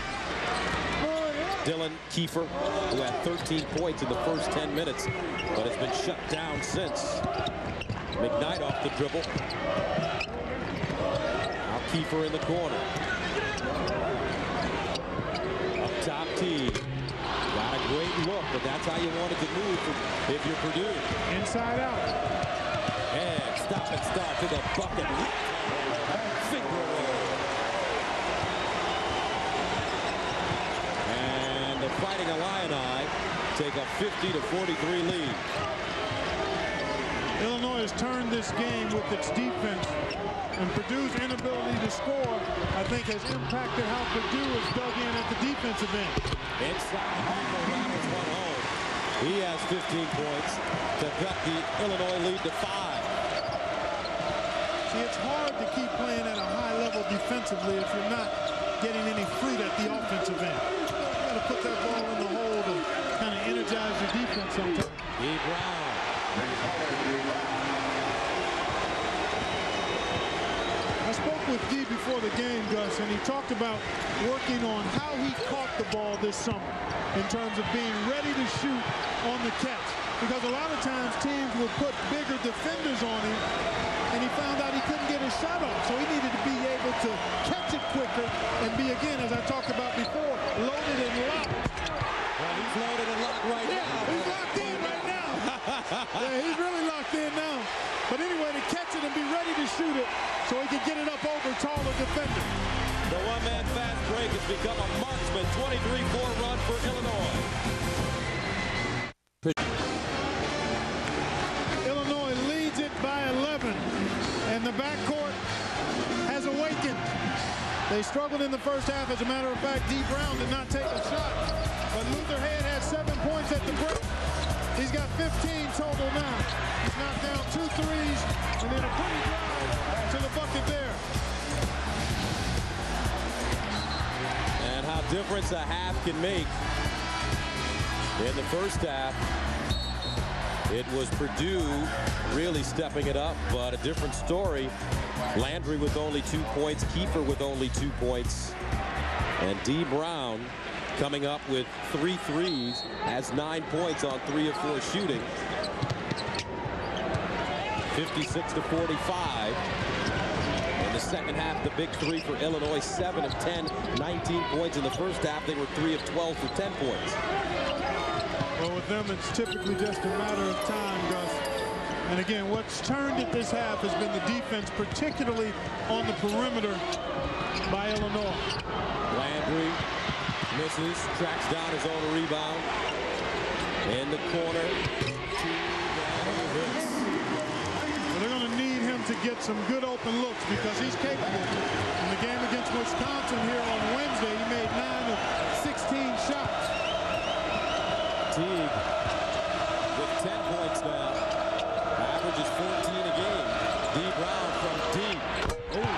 Dylan Kiefer, who had 13 points in the first 10 minutes, but has been shut down since. McKnight off the dribble. Now Kiefer in the corner. Top tee. Got a great look, but that's how you wanted to move if you're Purdue. Inside out. And stop and start to the bucket. Finger roll. And the Fighting Illini take a 50-43 lead. Illinois has turned this game with its defense, and Purdue's inability to score, I think, has impacted how Purdue has dug in at the defensive end. Inside, Roberts went home. He has 15 points to cut the Illinois lead to 5. See, it's hard to keep playing at a high level defensively if you're not getting any fruit at the offensive end. You got to put that ball in the hole to kind of energize your defense sometimes. Dee Brown. I spoke with Dee before the game, Gus, and he talked about working on how he caught the ball this summer in terms of being ready to shoot on the catch. Because a lot of times teams will put bigger defenders on him, and he found out he couldn't get his shot off. So he needed to be able to catch it quicker and be, again, as I talked about before, loaded and locked. Well, he's loaded and locked right now. He's locked in right now. Yeah, he's really locked in now. But anyway, to catch it and be ready to shoot it so he can get it up over taller defenders. The one-man fast break has become a marksman. 23-4 run for Illinois. Illinois leads it by 11, and the backcourt has awakened. They struggled in the first half. As a matter of fact, Dee Brown did not take a shot, but Luther Head had 7 points at the break. He's got 15 total now. He's knocked down 2 threes, and then a pretty drive to the bucket there. And how difference a half can make. In the first half, it was Purdue really stepping it up, but a different story. Landry with only 2 points, Kiefer with only 2 points, and Dee Brown coming up with 3 threes, has 9 points on 3 of 4 shooting. 56-45. In the second half, the big 3 for Illinois, 7 of 10, 19 points. In the first half, they were 3 of 12 for 10 points. Well, with them, it's typically just a matter of time, Gus. And again, what's turned it this half has been the defense, particularly on the perimeter by Illinois. Landry misses, tracks down his own rebound. In the corner. Well, they're going to need him to get some good open looks because he's capable. In the game against Wisconsin here on Wednesday, he made 9 of 16 shots. Teague with 10 points now. Averages 14 a game. Dee Brown from deep. Ooh.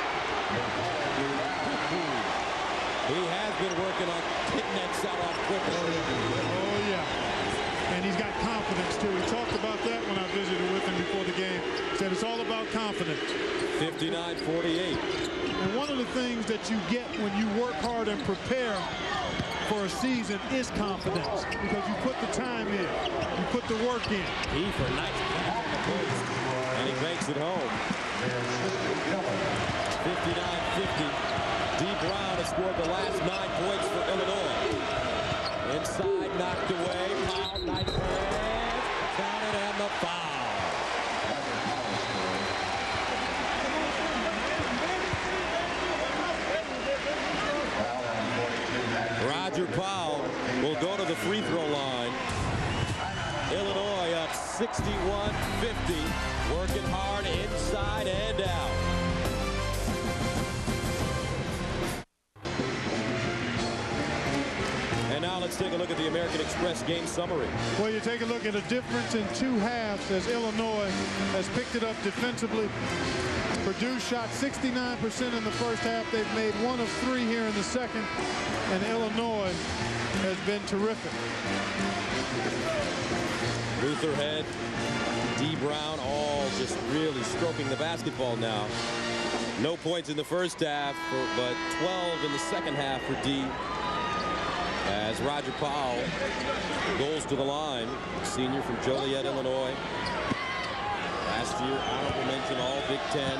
He has been working on hitting that shot off quickly. Oh, yeah. And he's got confidence, too. He talked about that when I visited with him before the game. He said it's all about confidence. 59-48. And one of the things that you get when you work hard and prepare for a season is confidence, because you put the time in, you put the work in. Kiefer, nice pass on the post, and he makes it home. 59-50. Dee Brown has scored the last 9 points for Illinois. Inside, knocked away. Powell, nice pass. Counted and the foul. Roger Powell will go to the free throw line. Illinois up 61-50, working hard inside and out. And now let's take a look at the American Express game summary. Well, you take a look at a difference in 2 halves as Illinois has picked it up defensively. Purdue shot 69% in the first half. They've made 1 of 3 here in the second. And Illinois has been terrific. Lutherhead, Dee Brown, all just really stroking the basketball now. No points in the first half, but 12 in the second half for Dee. As Roger Powell goes to the line, senior from Joliet, Illinois. Last year, honorable mention, all Big Ten.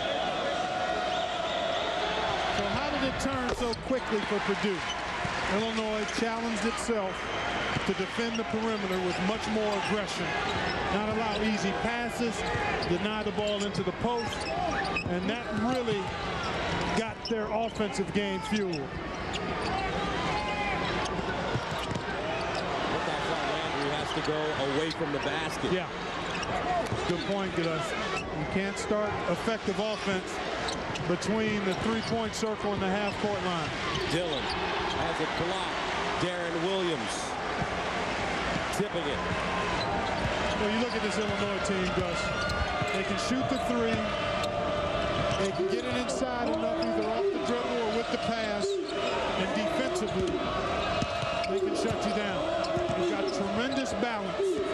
So how did it turn so quickly for Purdue? Illinois challenged itself to defend the perimeter with much more aggression. Not allow easy passes, deny the ball into the post, and that really got their offensive game fueled. To go away from the basket. Yeah. Good point, Gus. You can't start effective offense between the three-point circle and the half-court line. Dillon has it blocked. Darren Williams tipping it. Well, you look at this Illinois team, Gus. They can shoot the 3. They can get it inside enough either off the dribble or with the pass. And defensively, they can shut you down. You've got tremendous balance.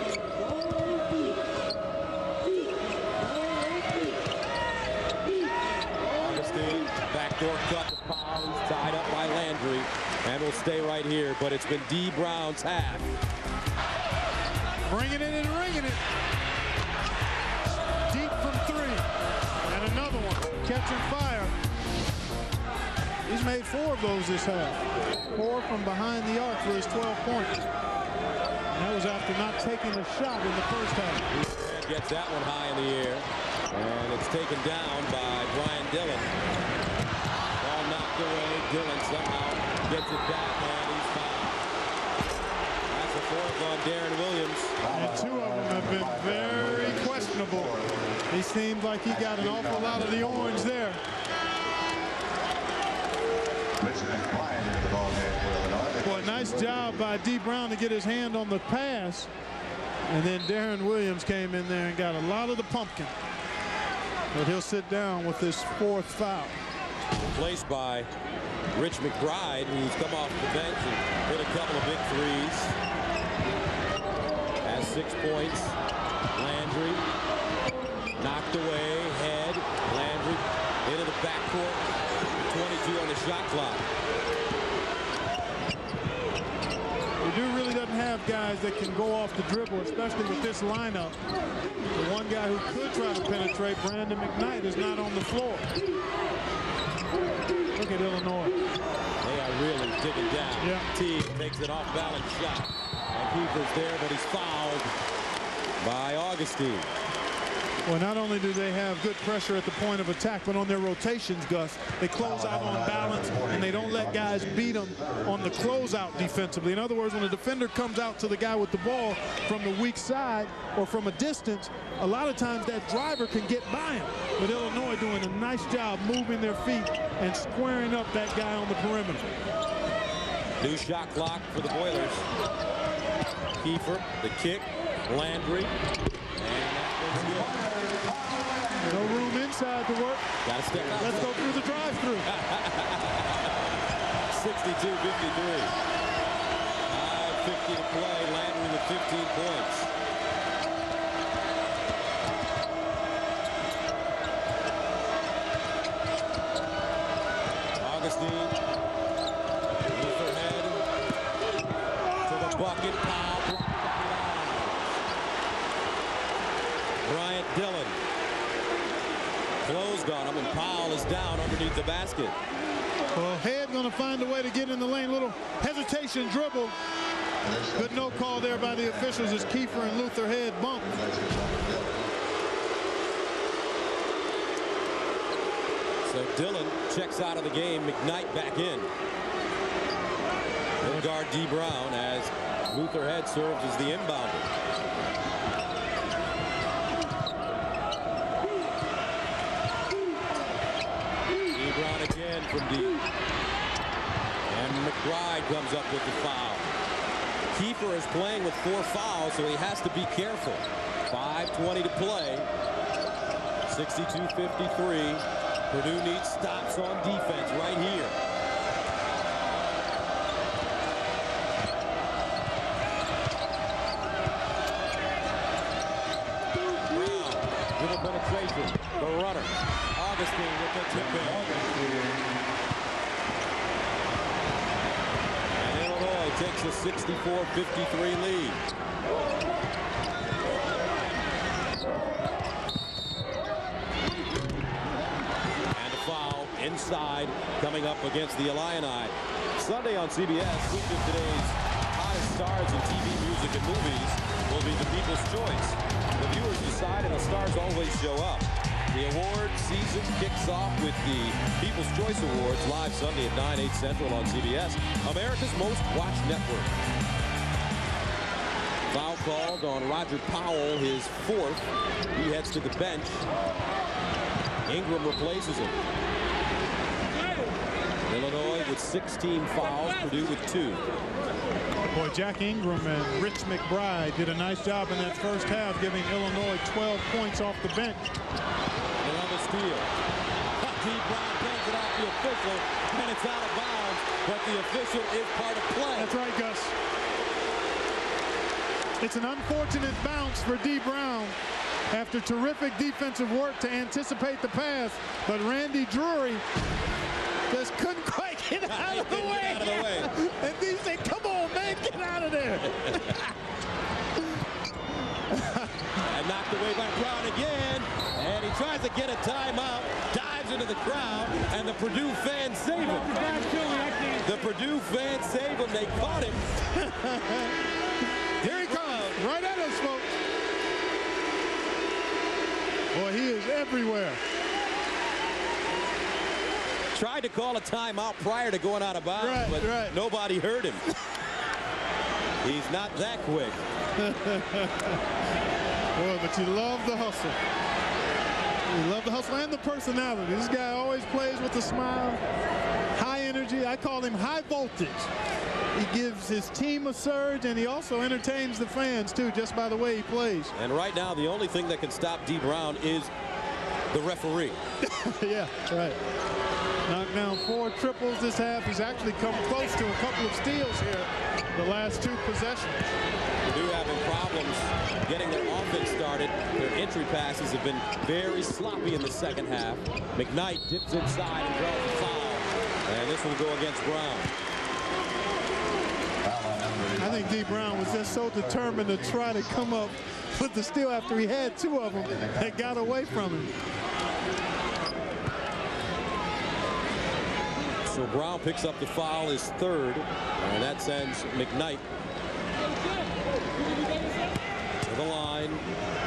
Augustine, backdoor cut to Powell. He's tied up by Landry and will stay right here, but it's been Dee Brown's half. Bringing it and ringing it. Deep from 3. And another one. Catching fire. He's made 4 of those this half. 4 from behind the arc for his 12 points. That was after not taking a shot in the first half. Gets that one high in the air. And it's taken down by Brian Dillon. Ball knocked away. Dillon somehow gets it back, and he's fouled. That's a 4th on Darren Williams. And 2 of them have been very questionable. He seems like he got an awful lot of the orange there. Boy, nice job by Dee Brown to get his hand on the pass. And then Darren Williams came in there and got a lot of the pumpkin. But he'll sit down with his 4th foul. Replaced by Rich McBride, who's come off the bench and hit a couple of big threes. Has 6 points. Landry knocked away. Head. Landry into the backcourt. 22 on the shot clock. Purdue really doesn't have guys that can go off the dribble, especially with this lineup. The one guy who could try to penetrate, Brandon McKnight, is not on the floor. Look at Illinois. They are really digging down. Yeah. Teague takes an off-balance shot. And Kiefer's there, but he's fouled by Augustine. Well, not only do they have good pressure at the point of attack, but on their rotations, Gus, they close out on balance, and they don't let guys beat them on the closeout defensively. In other words, when a defender comes out to the guy with the ball from the weak side or from a distance, a lot of times that driver can get by him. But Illinois doing a nice job moving their feet and squaring up that guy on the perimeter. New shot clock for the Boilers. Kiefer, the kick, Landry, and that one's good. No room inside to work. Got to step out. Let's go through the drive-through. 62-53. 5:50 to play. Landry with 15 points. Augustine. Luther head. To the bucket. Powell. Bryant Dillon. Closed on him, and Powell is down underneath the basket. Well, Head going to find a way to get in the lane. Little hesitation dribble. But no call there by the officials as Kiefer and Luther Head bumped. So Dillon checks out of the game. McKnight back in. He'll guard D. Brown as Luther Head serves as the inbounder. D. Brown again from deep. And McBride comes up with the foul. Kiefer is playing with 4 fouls, so he has to be careful. 5:20 to play. 62-53. Purdue needs stops on defense right here. Brown, little penetration. The runner. Augustine with the tip in. And Illinois takes a 64-53 lead. Inside, coming up against the Illini. Sunday on CBS, each of today's hottest stars in TV, music, and movies will be the People's Choice. The viewers decide, and the stars always show up. The award season kicks off with the People's Choice Awards live Sunday at 9, 8 Central on CBS, America's most watched network. Foul called on Roger Powell, his 4th. He heads to the bench. Ingram replaces him. Illinois with 16 fouls, Purdue with 2. Boy, Jack Ingram and Rich McBride did a nice job in that first half, giving Illinois 12 points off the bench. Another steal. D. Brown pins it off the official, and it's out of bounds, but the official is part of play. That's right, Gus. It's an unfortunate bounce for D. Brown after terrific defensive work to anticipate the pass, but Randy Drury just couldn't quite get out of the way. And he said, come on, man, get out of there. And knocked away by Brown again. And he tries to get a timeout, dives into the crowd, and the Purdue fans save him. The Purdue fans save him. They caught him. Here he comes, right at us, folks. Boy, he is everywhere. Tried to call a timeout prior to going out of bounds, but nobody heard him. He's not that quick. Boy, but you love the hustle. You love the hustle and the personality. This guy always plays with a smile, high energy. I call him high voltage. He gives his team a surge, and he also entertains the fans, too, just by the way he plays. And right now, the only thing that can stop D. Brown is the referee. Yeah, right. Knocked down 4 triples this half. He's actually come close to a couple of steals here the last 2 possessions. Purdue having problems getting their offense started. Their entry passes have been very sloppy in the second half. McKnight dips inside and draws a foul. And this will go against Brown. I think D. Brown was just so determined to try to come up with the steal after he had 2 of them that got away from him. So Brown picks up the foul, his 3rd, and that sends McKnight to the line.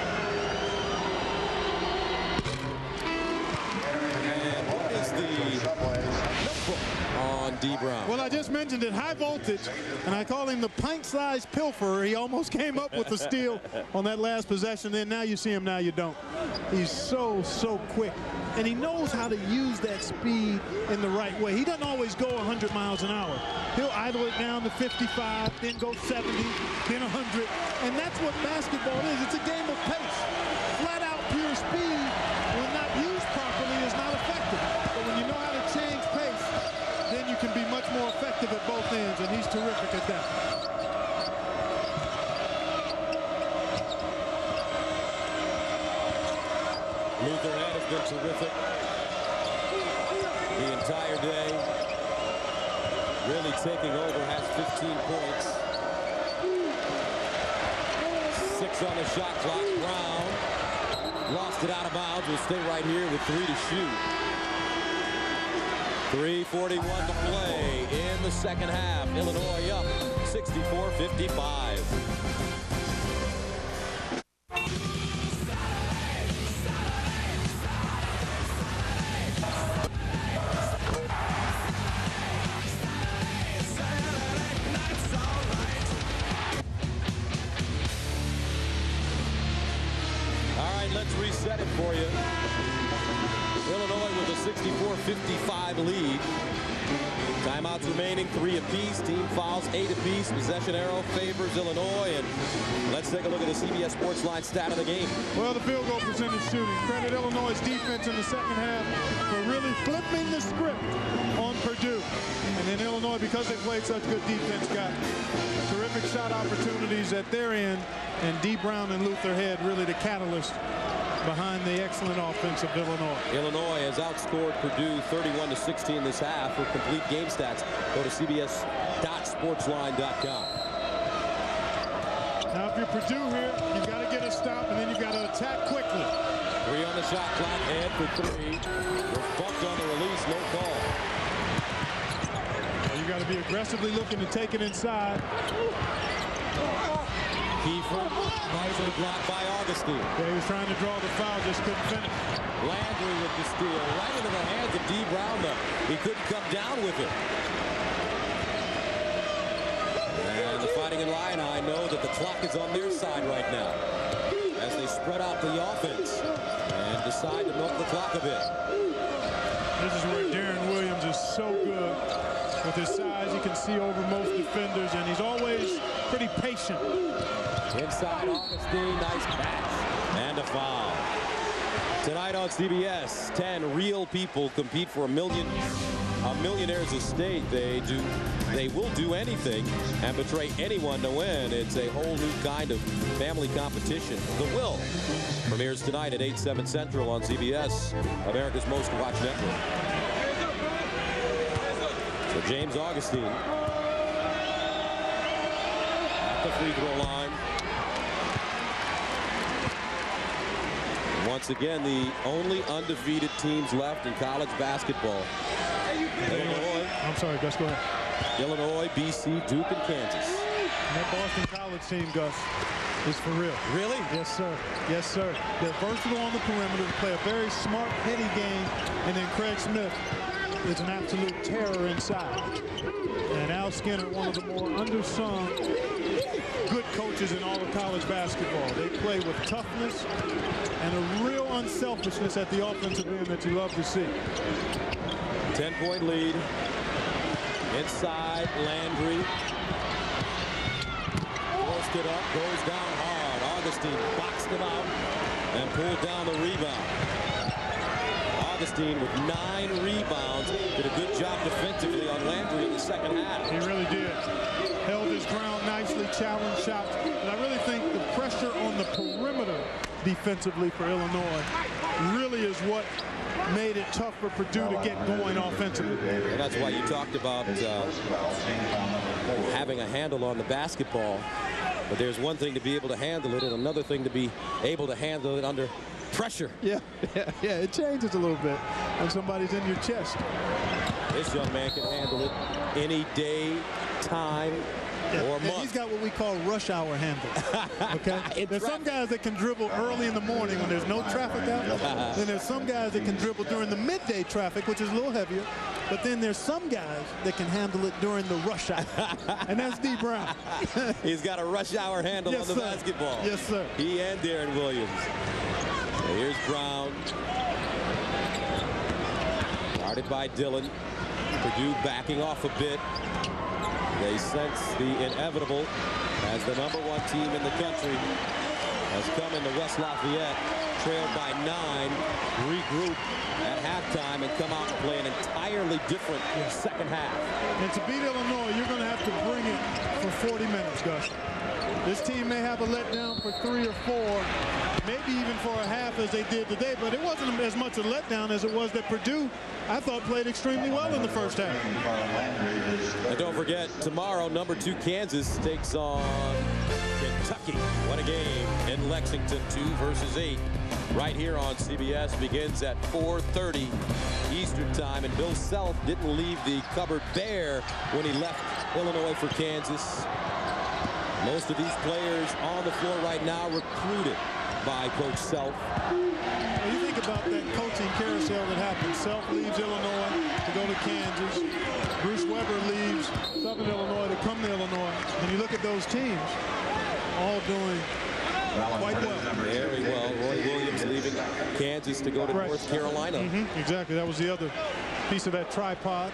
And what is the notebook on D. Brown? Well, I just mentioned it, high voltage, and I call him the pint-sized pilferer. He almost came up with the steal on that last possession. Then now you see him, now you don't. He's so quick. And he knows how to use that speed in the right way. He doesn't always go 100 miles an hour. He'll idle it down to 55, then go 70, then 100. And that's what basketball is. It's a game of pace. Flat out pure speed will not effective at both ends, and he's terrific at that. Luther Head has been terrific the entire day. Really taking over, has 15 points. 6 on the shot clock. Brown lost it out of bounds. Will stay right here with 3 to shoot. 3:41 to play in the second half. Illinois up 64-55. Let's reset it for you. Illinois with a 64-55 lead. Timeouts remaining, 3 apiece. Team fouls, 8 apiece. Possession arrow favors Illinois. And let's take a look at the CBS Sports Line stat of the game. Well, the field goal percentage shooting. Credit Illinois' defense in the second half for really flipping the script on Purdue. And then Illinois, because they played such good defense, got terrific shot opportunities at their end. And Dee Brown and Luther Head really the catalyst behind the excellent offense of Illinois. Illinois has outscored Purdue 31-16 this half. For complete game stats, go to cbs.sportsline.com. Now, if you're Purdue here, you've got to get a stop, and then you've got to attack quickly. 3 on the shot clock. Head for 3. Was bumped on the release. No call. Well, you got to be aggressively looking to take it inside. Kiefer, nicely blocked by Augustine. Yeah, he was trying to draw the foul, just couldn't finish. Landry with the steal, right into the hands of Dee Brown, though. He couldn't come down with it. And the Fighting Illini know that the clock is on their side right now as they spread out the offense and decide to milk the clock a bit. This is where Darren Williams is so good. With his size, he can see over most defenders, and he's always pretty patient. Inside Augustine, nice catch, and a foul. Tonight on CBS, 10 real people compete for a millionaire's estate. They will do anything and betray anyone to win. It's a whole new kind of family competition. The Will premieres tonight at 8/7 Central on CBS, America's most watched network. So James Augustine at the free throw line. Once again, the only undefeated teams left in college basketball. Illinois. I'm sorry, Gus, go ahead. Illinois, BC, Duke, and Kansas. And that Boston College team, Gus, is for real. Really? Yes, sir. Yes, sir. They're versatile on the perimeter to play a very smart, heady game. And then Craig Smith is an absolute terror inside. And Al Skinner, one of the more undersung good coaches in all of college basketball. They play with toughness and a real unselfishness at the offensive end that you love to see. 10-point lead. Inside, Landry. Forced it up, goes down hard. Augustine boxed him out and pulled down the rebound. Augustine with 9 rebounds. Did a good job defensively on Landry in the second half. He really did. Held his ground nicely, challenged shots. And I really think the pressure on the perimeter defensively for Illinois really is what made it tough for Purdue to get going offensively. And that's why you talked about having a handle on the basketball. But there's one thing to be able to handle it and another thing to be able to handle it under pressure. Yeah, it changes a little bit when somebody's in your chest. This young man can handle it any day, time, or month. He's got what we call rush hour handle. Okay? There's some guys that can dribble early in the morning when there's no traffic out. Then there's some guys that can dribble during the midday traffic, which is a little heavier. But then there's some guys that can handle it during the rush hour. And that's Dee Brown. He's got a rush hour handle on the basketball. Yes, sir. He and Darren Williams. So here's Brown. Guarded by Dillon. Purdue backing off a bit. They sense the inevitable as the #1 team in the country has come into West Lafayette trailed by 9, regroup at halftime and come out and play an entirely different second half. And to beat Illinois, you're going to have to bring it for 40 minutes, Gus. This team may have a letdown for 3 or 4, maybe even for a half as they did today, but it wasn't as much a letdown as it was that Purdue, I thought, played extremely well in the first half. And don't forget, tomorrow, number 2 Kansas takes on Kentucky. What a game in Lexington, 2 versus 8. Right here on CBS, begins at 4:30 Eastern time. And Bill Self didn't leave the cupboard bare when he left Illinois for Kansas. Most of these players on the floor right now recruited by Coach Self. Well, you think about that coaching carousel that happened. Self leaves Illinois to go to Kansas. Bruce Weber leaves Southern Illinois to come to Illinois. And you look at those teams, all doing quite well. Very well. Roy Williams leaving Kansas to go to North Carolina. Exactly. That was the other piece of that tripod.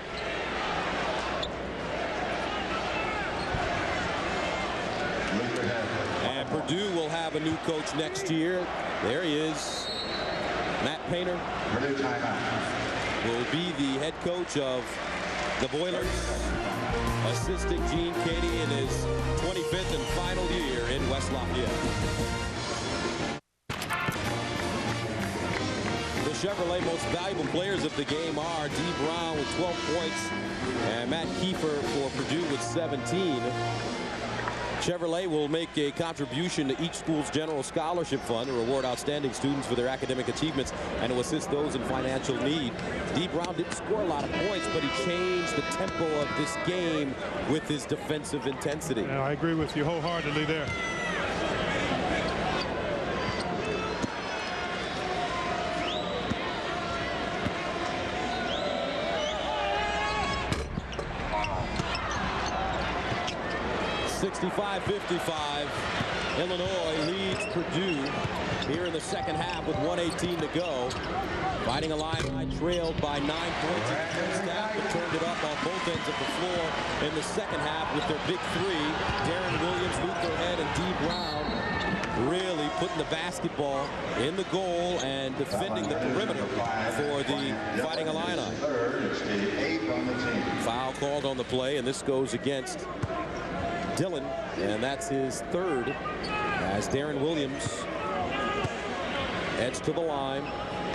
And Purdue will have a new coach next year. There he is. Matt Painter will be the head coach of the Boilers, assisting Gene Keady in his 25th and final year in West Lafayette. The Chevrolet most valuable players of the game are D. Brown with 12 points and Matt Kiefer for Purdue with 17. Chevrolet will make a contribution to each school's general scholarship fund to reward outstanding students for their academic achievements and to assist those in financial need. D. Brown didn't score a lot of points, but he changed the tempo of this game with his defensive intensity. Yeah, I agree with you wholeheartedly there. Illinois leads Purdue here in the second half with 1:18 to go. Fighting Illini trailed by 9 points in the first half, but turned it up on both ends of the floor in the second half with their big 3. Darren Williams, Luther Head, and D. Brown really putting the basketball in the goal and defending the perimeter for the Fighting Illini. Foul called on the play, and this goes against Dillon, and that's his 3rd as Darren Williams heads to the line.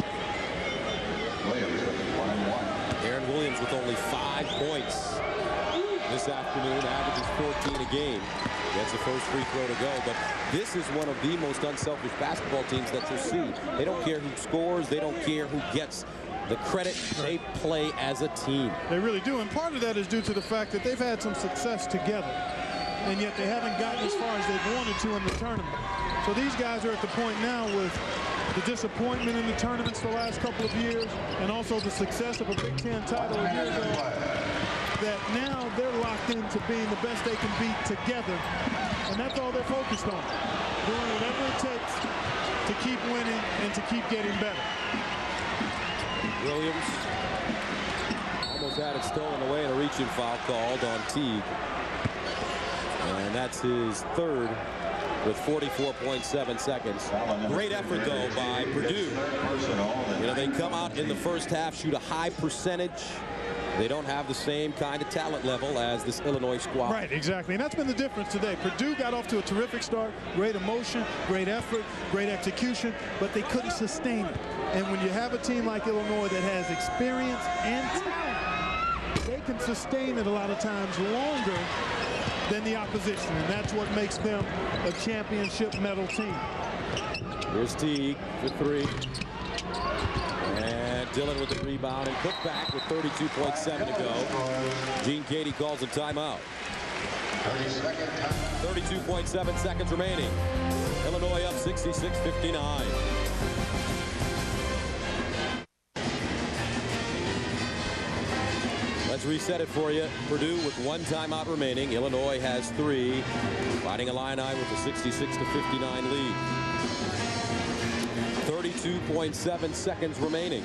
Darren Williams with only 5 points this afternoon, averages 14 a game. Gets the first free throw to go, but this is one of the most unselfish basketball teams that you'll see. They don't care who scores, they don't care who gets the credit. They play as a team. They really do, and part of that is due to the fact that they've had some success together, and yet they haven't gotten as far as they've wanted to in the tournament. So these guys are at the point now with the disappointment in the tournaments the last couple of years, and also the success of a Big Ten title a year ago, that now they're locked into being the best they can be together, and that's all they're focused on, doing whatever it takes to keep winning and to keep getting better. Williams almost had it stolen away, and a reaching foul called on Teague. And that's his 3rd with 44.7 seconds. Great effort, though, by Purdue. You know, they come out in the first half, shoot a high percentage. They don't have the same kind of talent level as this Illinois squad. Right, exactly. And that's been the difference today. Purdue got off to a terrific start, great emotion, great effort, great execution, but they couldn't sustain it. And when you have a team like Illinois that has experience and talent, they can sustain it a lot of times longer than the opposition, and that's what makes them a championship medal team. Here's Teague for 3. And Dillon with the rebound, and Cook back with 32.7 to go. Gene Keady calls a timeout. 32.7 seconds remaining. Illinois up 66-59. Let's reset it for you. Purdue with 1 timeout remaining. Illinois has 3. Fighting Illini with a 66-59 lead. 32.7 seconds remaining.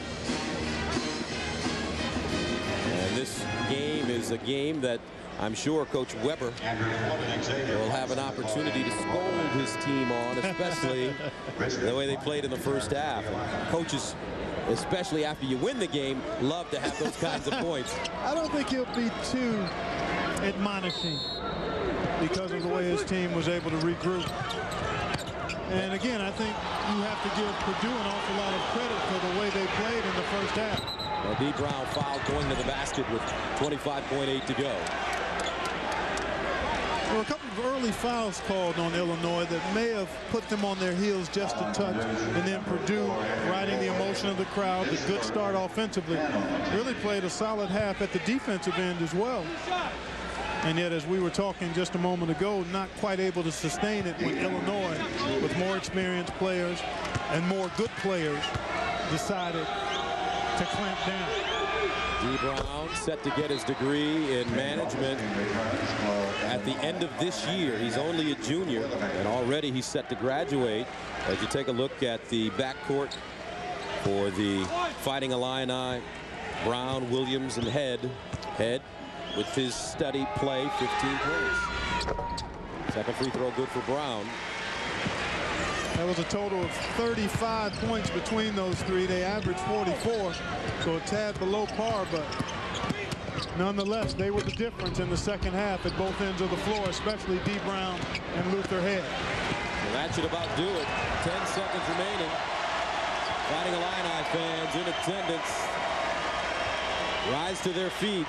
And this game is a game that I'm sure Coach Weber will have an opportunity to scold his team on, especially the way they played in the first half. And coaches, especially after you win the game, love to have those kinds of points. I don't think he'll be too admonishing because of the way his team was able to regroup. And again, I think you have to give Purdue an awful lot of credit for the way they played in the first half. Well, D. Brown fouled going to the basket with 25.8 to go. There were a couple of early fouls called on Illinois that may have put them on their heels just a touch. And then Purdue, riding the emotion of the crowd, the good start offensively, really played a solid half at the defensive end as well. And yet, as we were talking just a moment ago, not quite able to sustain it when Illinois, with more experienced players and more good players, decided to clamp down. D. Brown set to get his degree in management at the end of this year. He's only a junior, and already he's set to graduate. As you take a look at the backcourt for the Fighting Illini, Brown, Williams, and Head. Head with his steady play, 15 points. Second free throw good for Brown. That was a total of 35 points between those three. They averaged 44, so a tad below par, but nonetheless, they were the difference in the second half at both ends of the floor, especially D. Brown and Luther Head. Well, that should about do it. 10 seconds remaining. Fighting Illini fans in attendance rise to their feet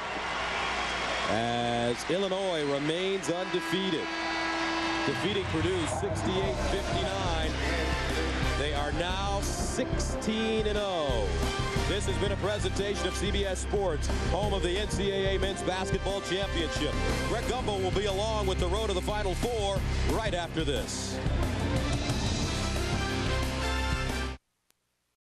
as Illinois remains undefeated, defeating Purdue 68-59. They are now 16-0. This has been a presentation of CBS Sports, home of the NCAA Men's Basketball Championship. Greg Gumbel will be along with the road to the Final Four right after this.